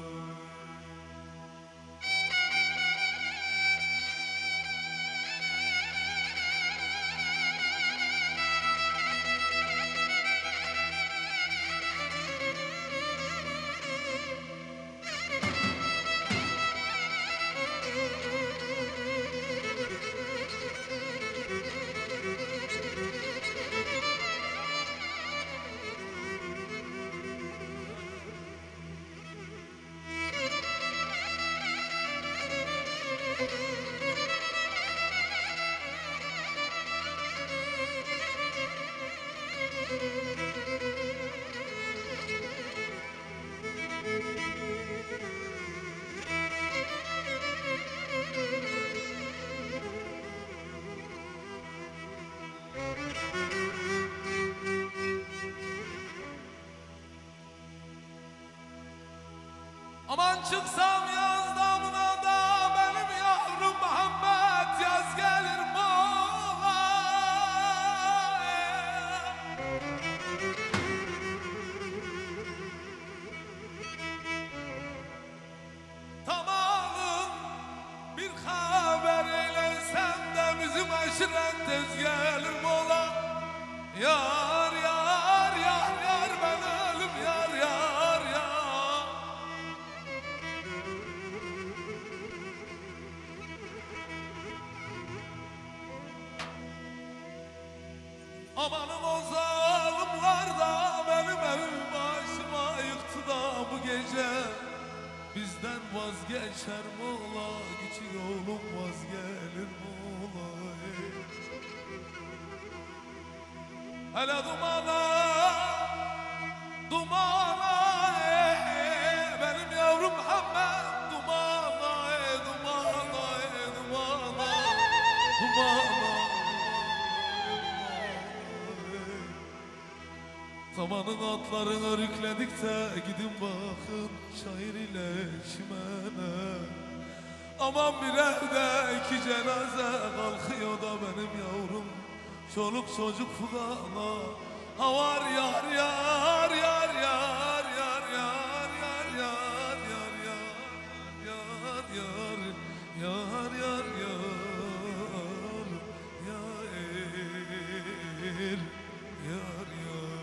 Aman çıksam yaz damına da benim yavrum Muhammed yaz gelir mola. Tamamım bir haber eylesen de bizim aşiret tez gelir mola. Yar yar yar yar ben ölüm yar yar yar. Amanım o zalimler da benim evim başıma yıktı da bu gece bizden vazgeçer mola, küçük oğlum vazgelir mola. Hele dumana, dumana ey, benim yavrum Muhammed dumana ey, dumana ey, dumana. Atların örükledikçe gidin bakın şair ile şimene. Aman bir evde iki cenaze kalkıyor da benim yavrum çoluk çocuk fugana. Ha var yar yar yar yar yar yar yar yar yar yar yar yar yar yar yar yar yar yar.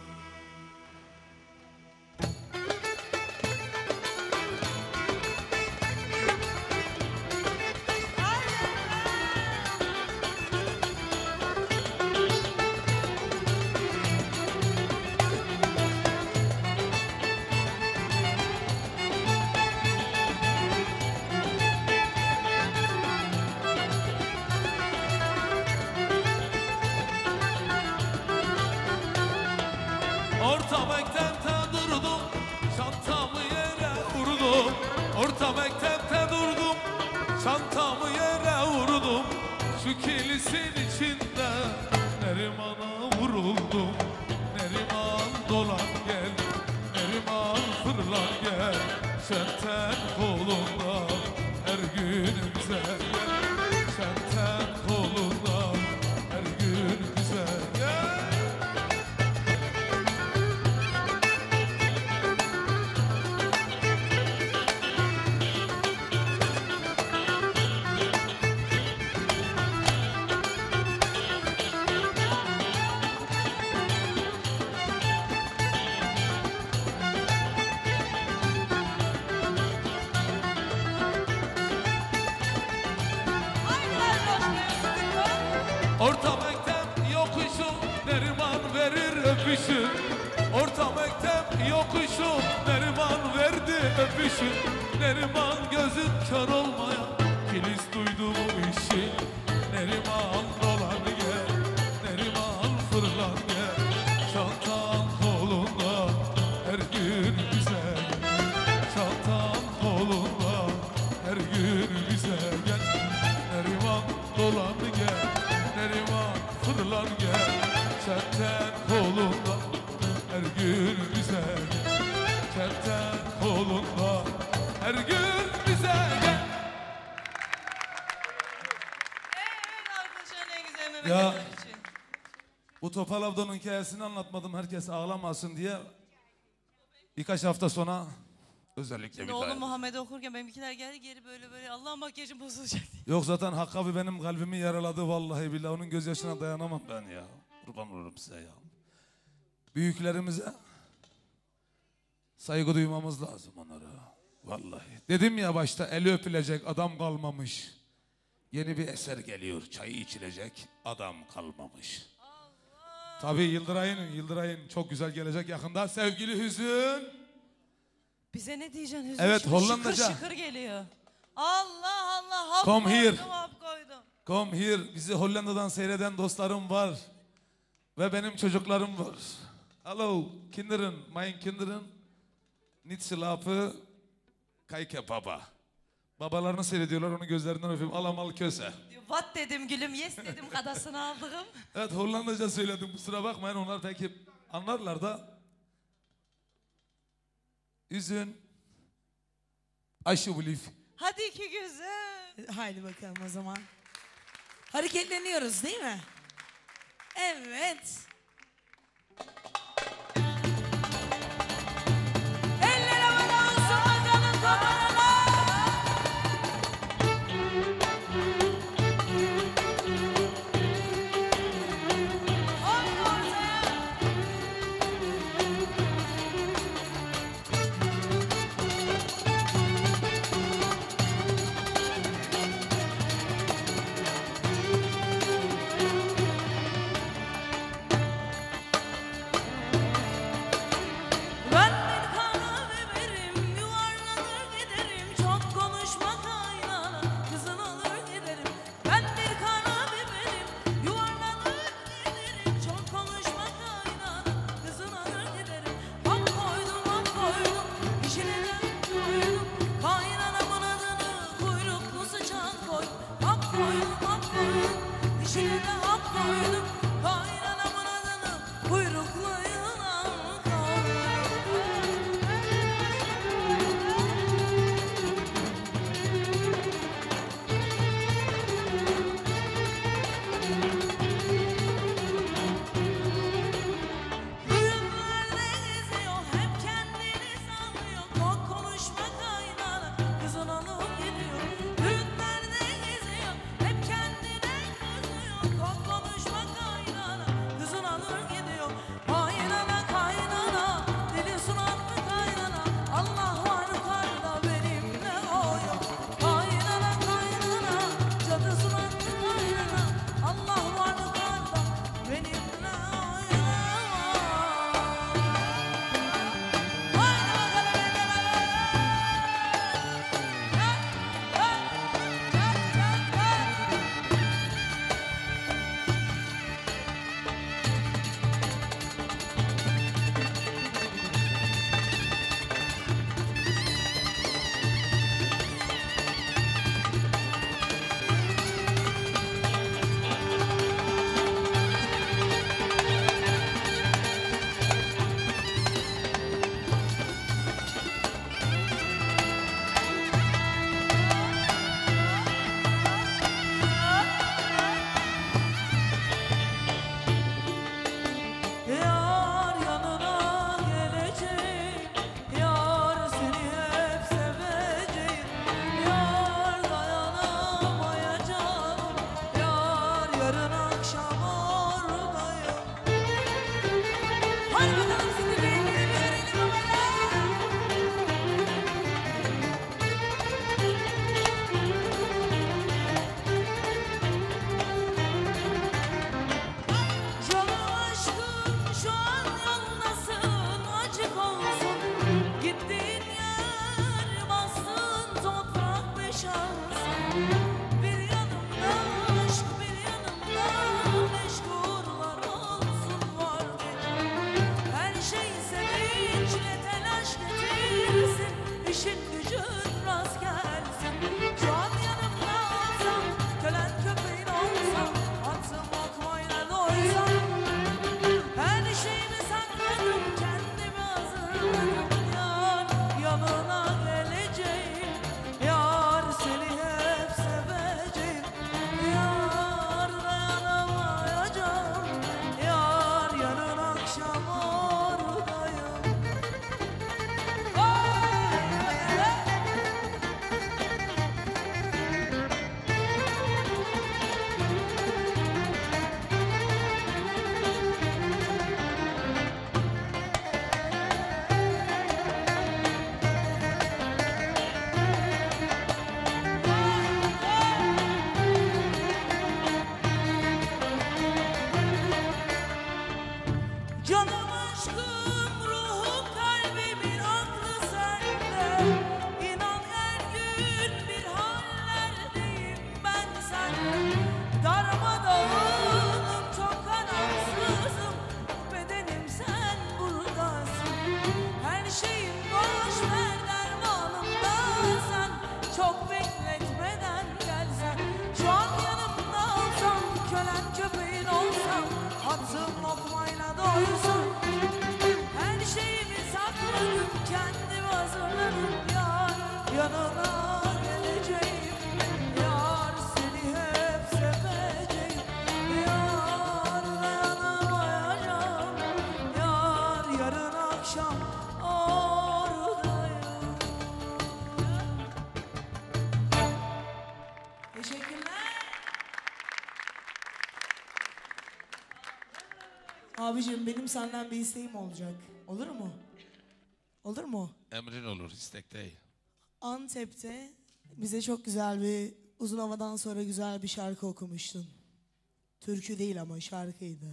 Orta mektepte durdum, çantamı yere vurdum. Orta mektepte durdum, çantamı yere vurdum. Şu kilisin içinde Neriman'a vuruldum. Neriman dolan gel, Neriman fırlan gel. Şenten kolunda her gün güzel gel. Şenten kolunda her gün güzel gel. Orta mektep yokuşu Neriman verir öpüşü. Orta mektep yokuşu Neriman verdi öpüşü. Neriman gözün kör olmaya kilis duydu bu işi. Neriman dolan gel, Neriman fırlan gel. Çantan kolunda her gün güzel. Çantan kolunda her gün güzel gel. Neriman dolan gel, Neriman fırlan gel. Çenten kolunda her gün güzel gel. Çenten kolunda her gün güzel gel. Evet alkışların en güzel Ya. memleketler için. Bu Topal Abda'nın hikayesini anlatmadım herkes ağlamasın diye. Birkaç hafta sonra özellikle Şimdi bir oğlum daha. Muhammed'e okurken benimkiler geldi geri böyle böyle Allah'ım makyajım bozulacak diye. Yok zaten Hakkı abi benim kalbimi yaraladı vallahi billahi. Onun gözyaşına dayanamam ben ya. Kurban olurum size ya. Büyüklerimize saygı duymamız lazım onlara. Vallahi. Dedim ya başta eli öpülecek adam kalmamış. Yeni bir eser geliyor. Çayı içilecek adam kalmamış. Tabii Yıldıray'ın, Yıldıray'ın çok güzel gelecek yakında. Sevgili Hüzün. Bize ne diyeceksin Hüzün? Evet, Şimdi Hollandaca. Şıkır şıkır geliyor. Allah Allah hap Come koydum here. hap koydum. Come here. Bizi Hollanda'dan seyreden dostlarım var. Ve benim çocuklarım var. Hallo, kinderen, mijn kinderen. Niet slapen, kijken baba. Babalarını seyrediyorlar, onu gözlerinden öpeyim. Alamal köse. Diyor, what dedim gülüm, yes dedim kadasını aldığım. Evet, Hollandaca söyledim, kusura bakmayın. Onlar peki anlarlar da. Üzün. Alsjeblieft. Hadi iki gözüm. Haydi bakalım o zaman. Hareketleniyoruz değil mi? Evet. Eller havada olsun bakalım kamerana. Haydi ortaya. Abicim benim senden bir isteğim olacak. Olur mu? Olur mu? Emrin olur, istek değil. Antep'te bize çok güzel bir uzun havadan sonra güzel bir şarkı okumuştun. Türkü değil ama şarkıydı.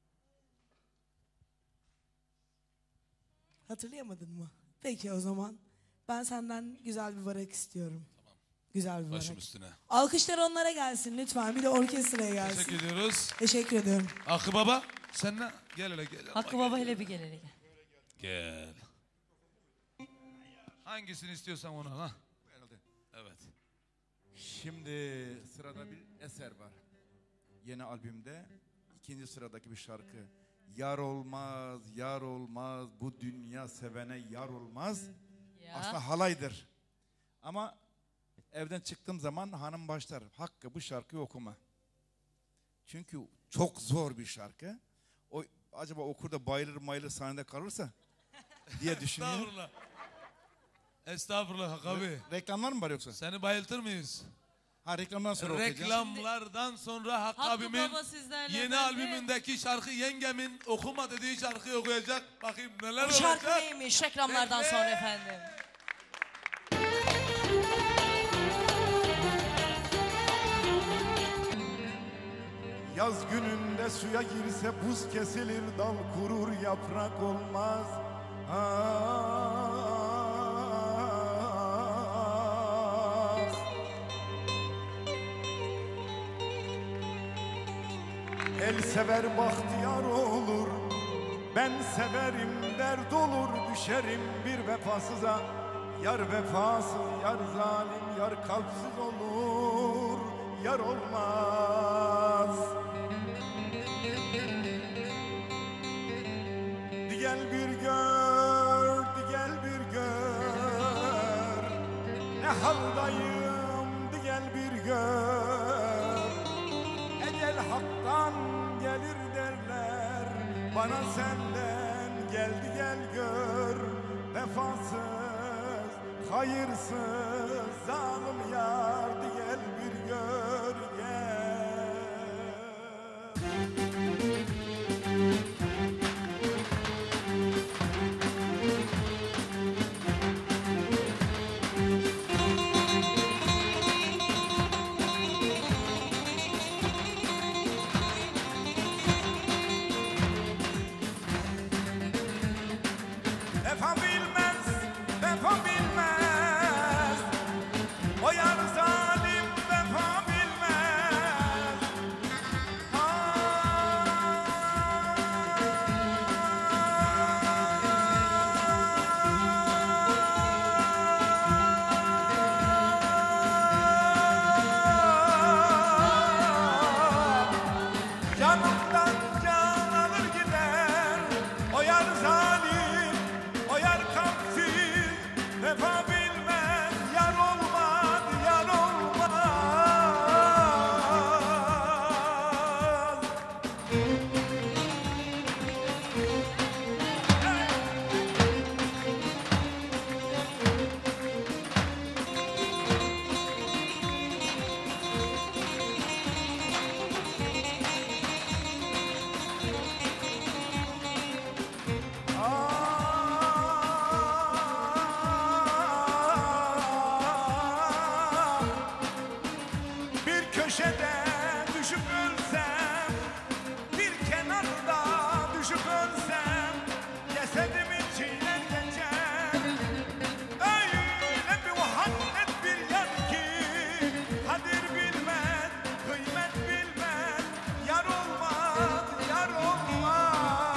Hatırlayamadın mı? Peki o zaman ben senden güzel bir varak istiyorum. Tamam. Güzel bir Başım varak. üstüne. Alkışlar onlara gelsin lütfen. Bir de orkestraya gelsin. Teşekkür ediyoruz. Teşekkür ediyorum. Hakkı Baba, sen ne? Gel hele gel. Hakkı Baba hele bir gel hele gel. Gel. Hangisini istiyorsan onu al ha. Evet. Şimdi sırada bir eser var. Yeni albümde ikinci sıradaki bir şarkı. Yar olmaz, yar olmaz, bu dünya sevene yar olmaz. Ya. Aslında halaydır. Ama evden çıktığım zaman hanım başlar. Hakkı bu şarkıyı okuma. Çünkü çok zor bir şarkı. O acaba okur da bayılır mayılır sahnede kalırsa diye düşünüyor. Estağfurullah. Estağfurullah Hakkı abi. Reklamlar mı var yoksa? Seni bayıltır mıyız? Ha reklamdan sonra okuyacağız. Reklamlardan sonra Hakkı, Hakkı abimin Baba sizlerle yeni beraber- albümündeki şarkı yengemin okuma dediği şarkıyı okuyacak. Bakayım neler Bu olacak. şarkı neymiş reklamlardan Bekle. sonra efendim. Yaz gününde suya girse buz kesilir, dal kurur, yaprak olmaz. El sever bahtiyar olur, ben severim dert olur, düşerim bir vefasıza. Yar vefasız, yar zalim, yar kalpsiz olur, yar olmaz. Di gel bir gör, di gel bir gör, ne haldayım, di gel bir gör. Ecel haktan gelir derler, bana senden geldi gel gör. Vefasız, hayırsız, zalim yar, di gel bir gör, gel. Vefa bilmez, vefa bilmez. O yar zalim vefa bilmez. Canımdan can alır gider. O yar zalim, o yar kalpsiz, vefa bilmez. Yar olmaz, yar olmaz. Bir köşede düşüp ölsem, bir kenarda düşüp ölsem, cesedimi çiğner geçer. Öyle bir muhabbet bir yar ki, kadir bilmez, kıymet bilmez. Yar olmaz, yar olmaz.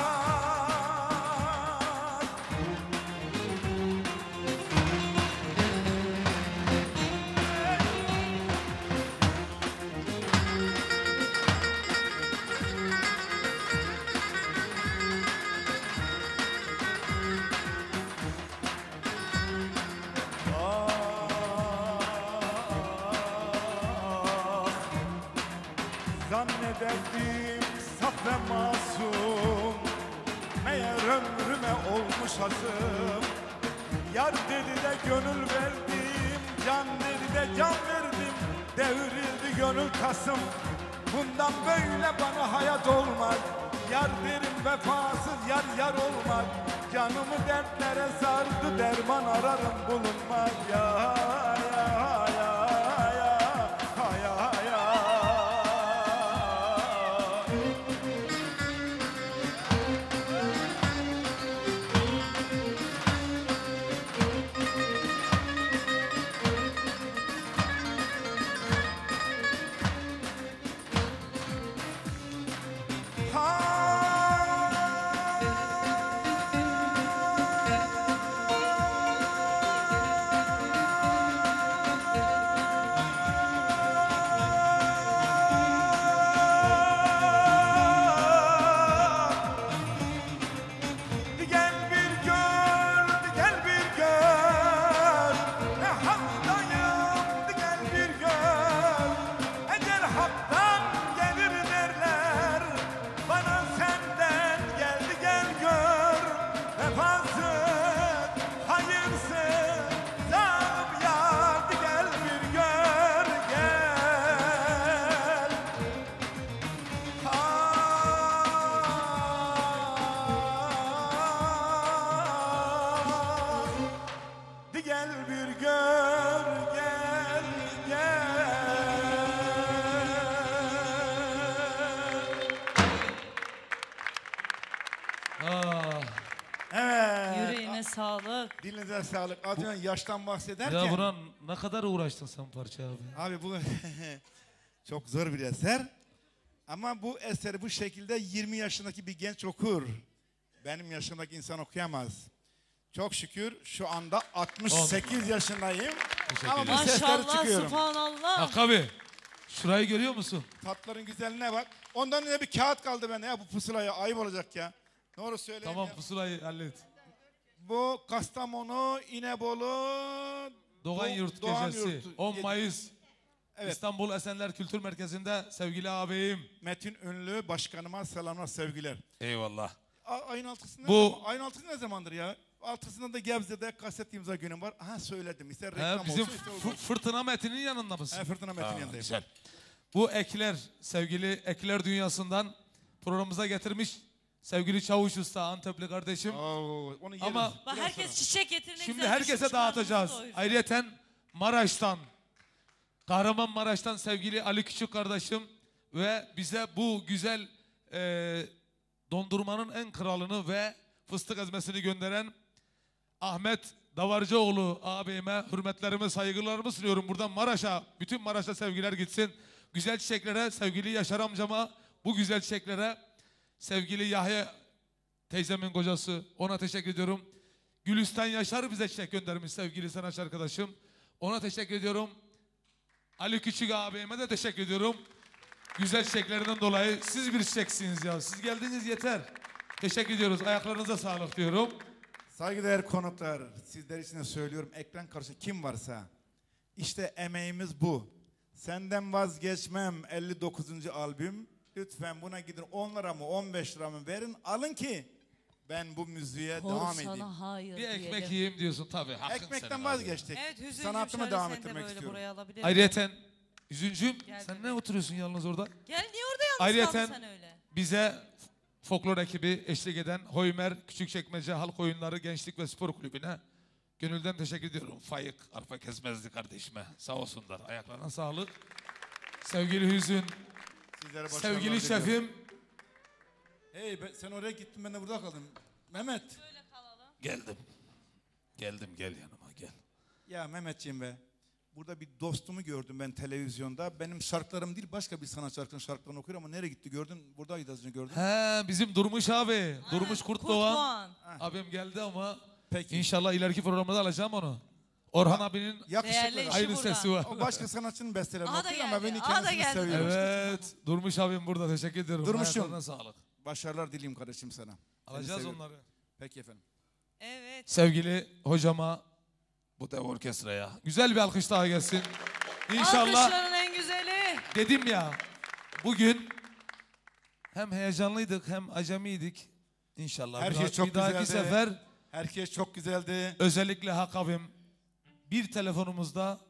Zannederdim saf ve masum, meğer ömrüme olmuş hasım. Yar dedi de gönül verdim, can dedi de can verdim. Devrildi gönül tasım, bundan böyle bana hayat olmaz. Yar derim vefasız yar yar olmaz. Canımı dertlere sardı, derman ararım bulunmaz. Ya ya ya ya ya ya. Gel bir gör, gel bir gör. Ne haldayım, gel bir gör. Ecel haktan gelir derler. Bana senden geldi gel gör. Vefasız, hayırsız, zalim yar. Gel bir gör, gel. Di gel bir gör, gel, gel. Ah, Evet. Yüreğine sağlık. Dilinize sağlık. Az önce yaştan bahsederken. ya Burhan ne kadar uğraştın sen parça abi. Abi bu çok zor bir eser. Ama bu eseri bu şekilde yirmi yaşındaki bir genç okur. Benim yaşımdaki insan okuyamaz. Çok şükür şu anda altmış sekiz yaşındayım. Ama bu sesleri Maşallah, çıkıyorum. subhanallah. Hakkı abi şurayı görüyor musun? Tatların güzelliğine bak. Ondan önce bir kağıt kaldı bende ya bu pusulaya ayıp olacak ya. Doğru söyleyeyim Tamam ya. pusulayı hallet. Bu Kastamonu, İnebolu, Doğan Do- Yurt Doğan Gecesi Yurt. on Mayıs Evet. İstanbul Esenler Kültür Merkezi'nde sevgili ağabeyim. Metin Ünlü başkanıma selamlar sevgiler. Eyvallah. A- ayın altısında Bu- ayın altısı ne zamandır ya? Altısında da Gebze'de kaset imza günüm var. Aha söyledim. İster reklam He, bizim olsun ister F- olmasın. Fırtına Metin'in yanında mısın? He, Fırtına Metin yanındayım. Güzel. Bu ekler sevgili ekler dünyasından programımıza getirmiş sevgili Çavuş Usta Antepli kardeşim. Oo, onu yerim. Ama Bak Biraz herkes sonra. çiçek getirine şimdi güzel herkese düşünmüş, dağıtacağız. karnımızı doyuracak. Ayrıyeten Maraş'tan Kahramanmaraş'tan sevgili Ali Küçük kardeşim ve bize bu güzel e, dondurmanın en kralını ve fıstık ezmesini gönderen Ahmet Davarcıoğlu ağabeyime hürmetlerimi, saygılarımı sunuyorum. Buradan Maraş'a, bütün Maraş'a sevgiler gitsin. Güzel çiçeklere, sevgili Yaşar amcama, bu güzel çiçeklere, sevgili Yahya teyzemin kocası, ona teşekkür ediyorum. Gülistan Yaşar bize çiçek göndermiş sevgili sanatçı arkadaşım. Ona teşekkür ediyorum. Ali Küçük ağabeyime de teşekkür ediyorum. Güzel çiçeklerinden dolayı siz bir çiçeksiniz ya. Siz geldiniz yeter. Teşekkür ediyoruz. Ayaklarınıza sağlık diyorum. Saygıdeğer konuklar, sizler için de söylüyorum. Ekran karşı kim varsa. İşte emeğimiz bu. Senden vazgeçmem elli dokuzuncu albüm. Lütfen buna gidin on lira mı on beş lira mı verin. Alın ki ben bu müziğe Kor devam sana edeyim. hayır Bir ekmek diyelim. yiyeyim diyorsun tabii. Hakkın Ekmekten senin abi. vazgeçtik. Evet Hüzüncüğüm Sanatımı şöyle devam sen de ettirmek böyle istiyorum. buraya alabilir miyim? Ayrıyeten Yüzüncüğüm Gel sen bebeğim. ne oturuyorsun yalnız orada? Gel niye orada yalnız Ayrıyeten kaldın sen öyle? bize folklor ekibi eşlik eden Hoymer Küçükçekmece Halk Oyunları Gençlik ve Spor Kulübü'ne gönülden teşekkür ediyorum. Faik Arpa Kesmezli kardeşime sağ olsunlar. Ayaklarına sağlık. Sevgili Hüzün, Sizlere başarılar sevgili diliyorum. şefim. Hey ben- sen oraya gittin ben de burada kaldım. Mehmet. Böyle kalalım. Geldim. Geldim gel yanıma gel. Ya Mehmetciğim be. Burada bir dostumu gördüm ben televizyonda. Benim şarkılarım değil başka bir sanatçı arkadaşın şarkılarını okuyor ama nereye gitti gördün? Buradaydı az önce gördüm. He bizim Durmuş abi. Durmuş Kurt, Doğan. Doğan. Abim geldi ama Peki. inşallah ileriki programda alacağım onu. Orhan abinin Yakışıklı. Değerli da. işi aynı burada. sesi var. O başka sanatçının bestelerini Aha da okuyor ama geldi, beni aha da kendisini geldi. seviyorum. Evet. Durmuş abim burada. Teşekkür ediyorum. Durmuş'um. Ayaklarına sağlık. Başarılar dileyim kardeşim sana. Seni Alacağız seviyorum. onları. Peki efendim. Evet. Sevgili hocama, bu dev orkestraya güzel bir alkış daha gelsin. İnşallah Alkışların en güzeli. dedim ya bugün hem heyecanlıydık hem acemiydik. İnşallah Her bir, şey çok bir dahaki güzeldi. sefer Herkes çok güzeldi. özellikle Hakabim bir telefonumuzda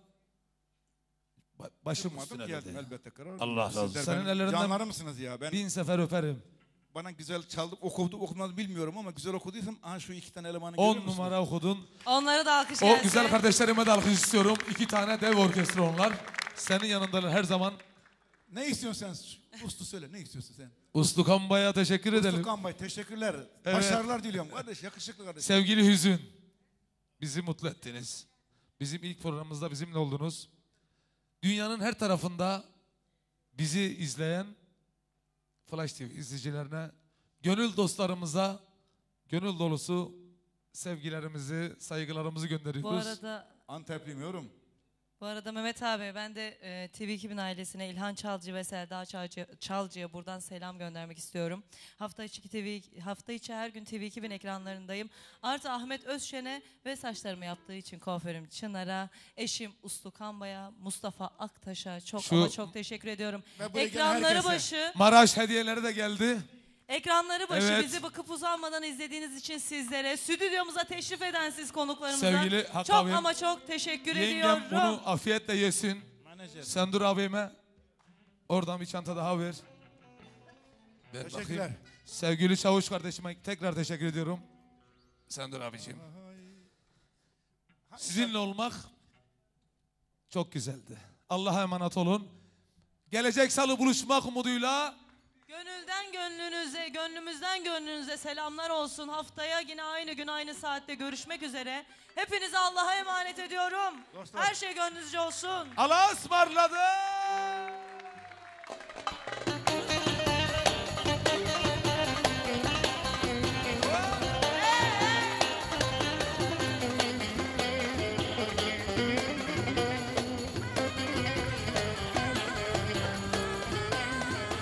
ba- başım Durmadım, üstüne geldim dedi. elbette karar. Allah razı olsun. Sizler Senin benim ellerinden canlarımsınız ya. Ben bin sefer öperim. bana güzel çaldı, okudu, okumadı bilmiyorum ama güzel okuduysam aha şu iki tane elemanı görüyor On musunuz? numara okudun. Onlara da alkış O gelsin. güzel kardeşlerime de alkış istiyorum. İki tane dev orkestra onlar. Senin yanındalar her zaman. Ne istiyorsun sen? Uslu söyle, ne istiyorsun sen? Uslu Kamba'ya teşekkür edelim. Uslu Kambay, teşekkürler. Evet. Başarılar diliyorum kardeş, yakışıklı kardeş. Sevgili Hüzün, bizi mutlu ettiniz. Bizim ilk programımızda bizimle oldunuz. Dünyanın her tarafında bizi izleyen Flash T V izleyicilerine, gönül dostlarımıza, gönül dolusu sevgilerimizi, saygılarımızı Bu gönderiyoruz. arada Antepliyim yorum. Bu arada Mehmet abi ben de e, T V iki bin ailesine İlhan Çalcı ve Selda Çalcı, Çalcı'ya buradan selam göndermek istiyorum. Hafta içi T V hafta içi her gün T V iki bin ekranlarındayım. Artı Ahmet Özşen'e ve saçlarımı yaptığı için kuaförüm Çınar'a, eşim Uslu Kamba'ya, Mustafa Aktaş'a çok Şu- ama çok teşekkür ediyorum. Ve buraya gelen Ekranları herkese. başı Maraş hediyeleri de geldi. Ekranları başı Evet. bizi bakıp uzanmadan izlediğiniz için sizlere, stüdyomuza teşrif eden siz konuklarımıza Sevgili Hakkı çok abim, ama çok teşekkür Yengem ediyorum. bunu afiyetle yesin. Menajer. Sen dur abime. Oradan bir çanta daha ver. Ver Teşekkürler. bakayım. Sevgili Çavuş kardeşime tekrar teşekkür ediyorum. Sen dur abiciğim. Sizinle olmak çok güzeldi. Allah'a emanet olun. Gelecek salı buluşmak umuduyla Gönülden gönlünüze, gönlümüzden gönlünüze selamlar olsun. Haftaya yine aynı gün aynı saatte görüşmek üzere. Hepinizi Allah'a emanet ediyorum. Dostlar. Her şey gönlünüzce olsun. Allah'a ısmarladık.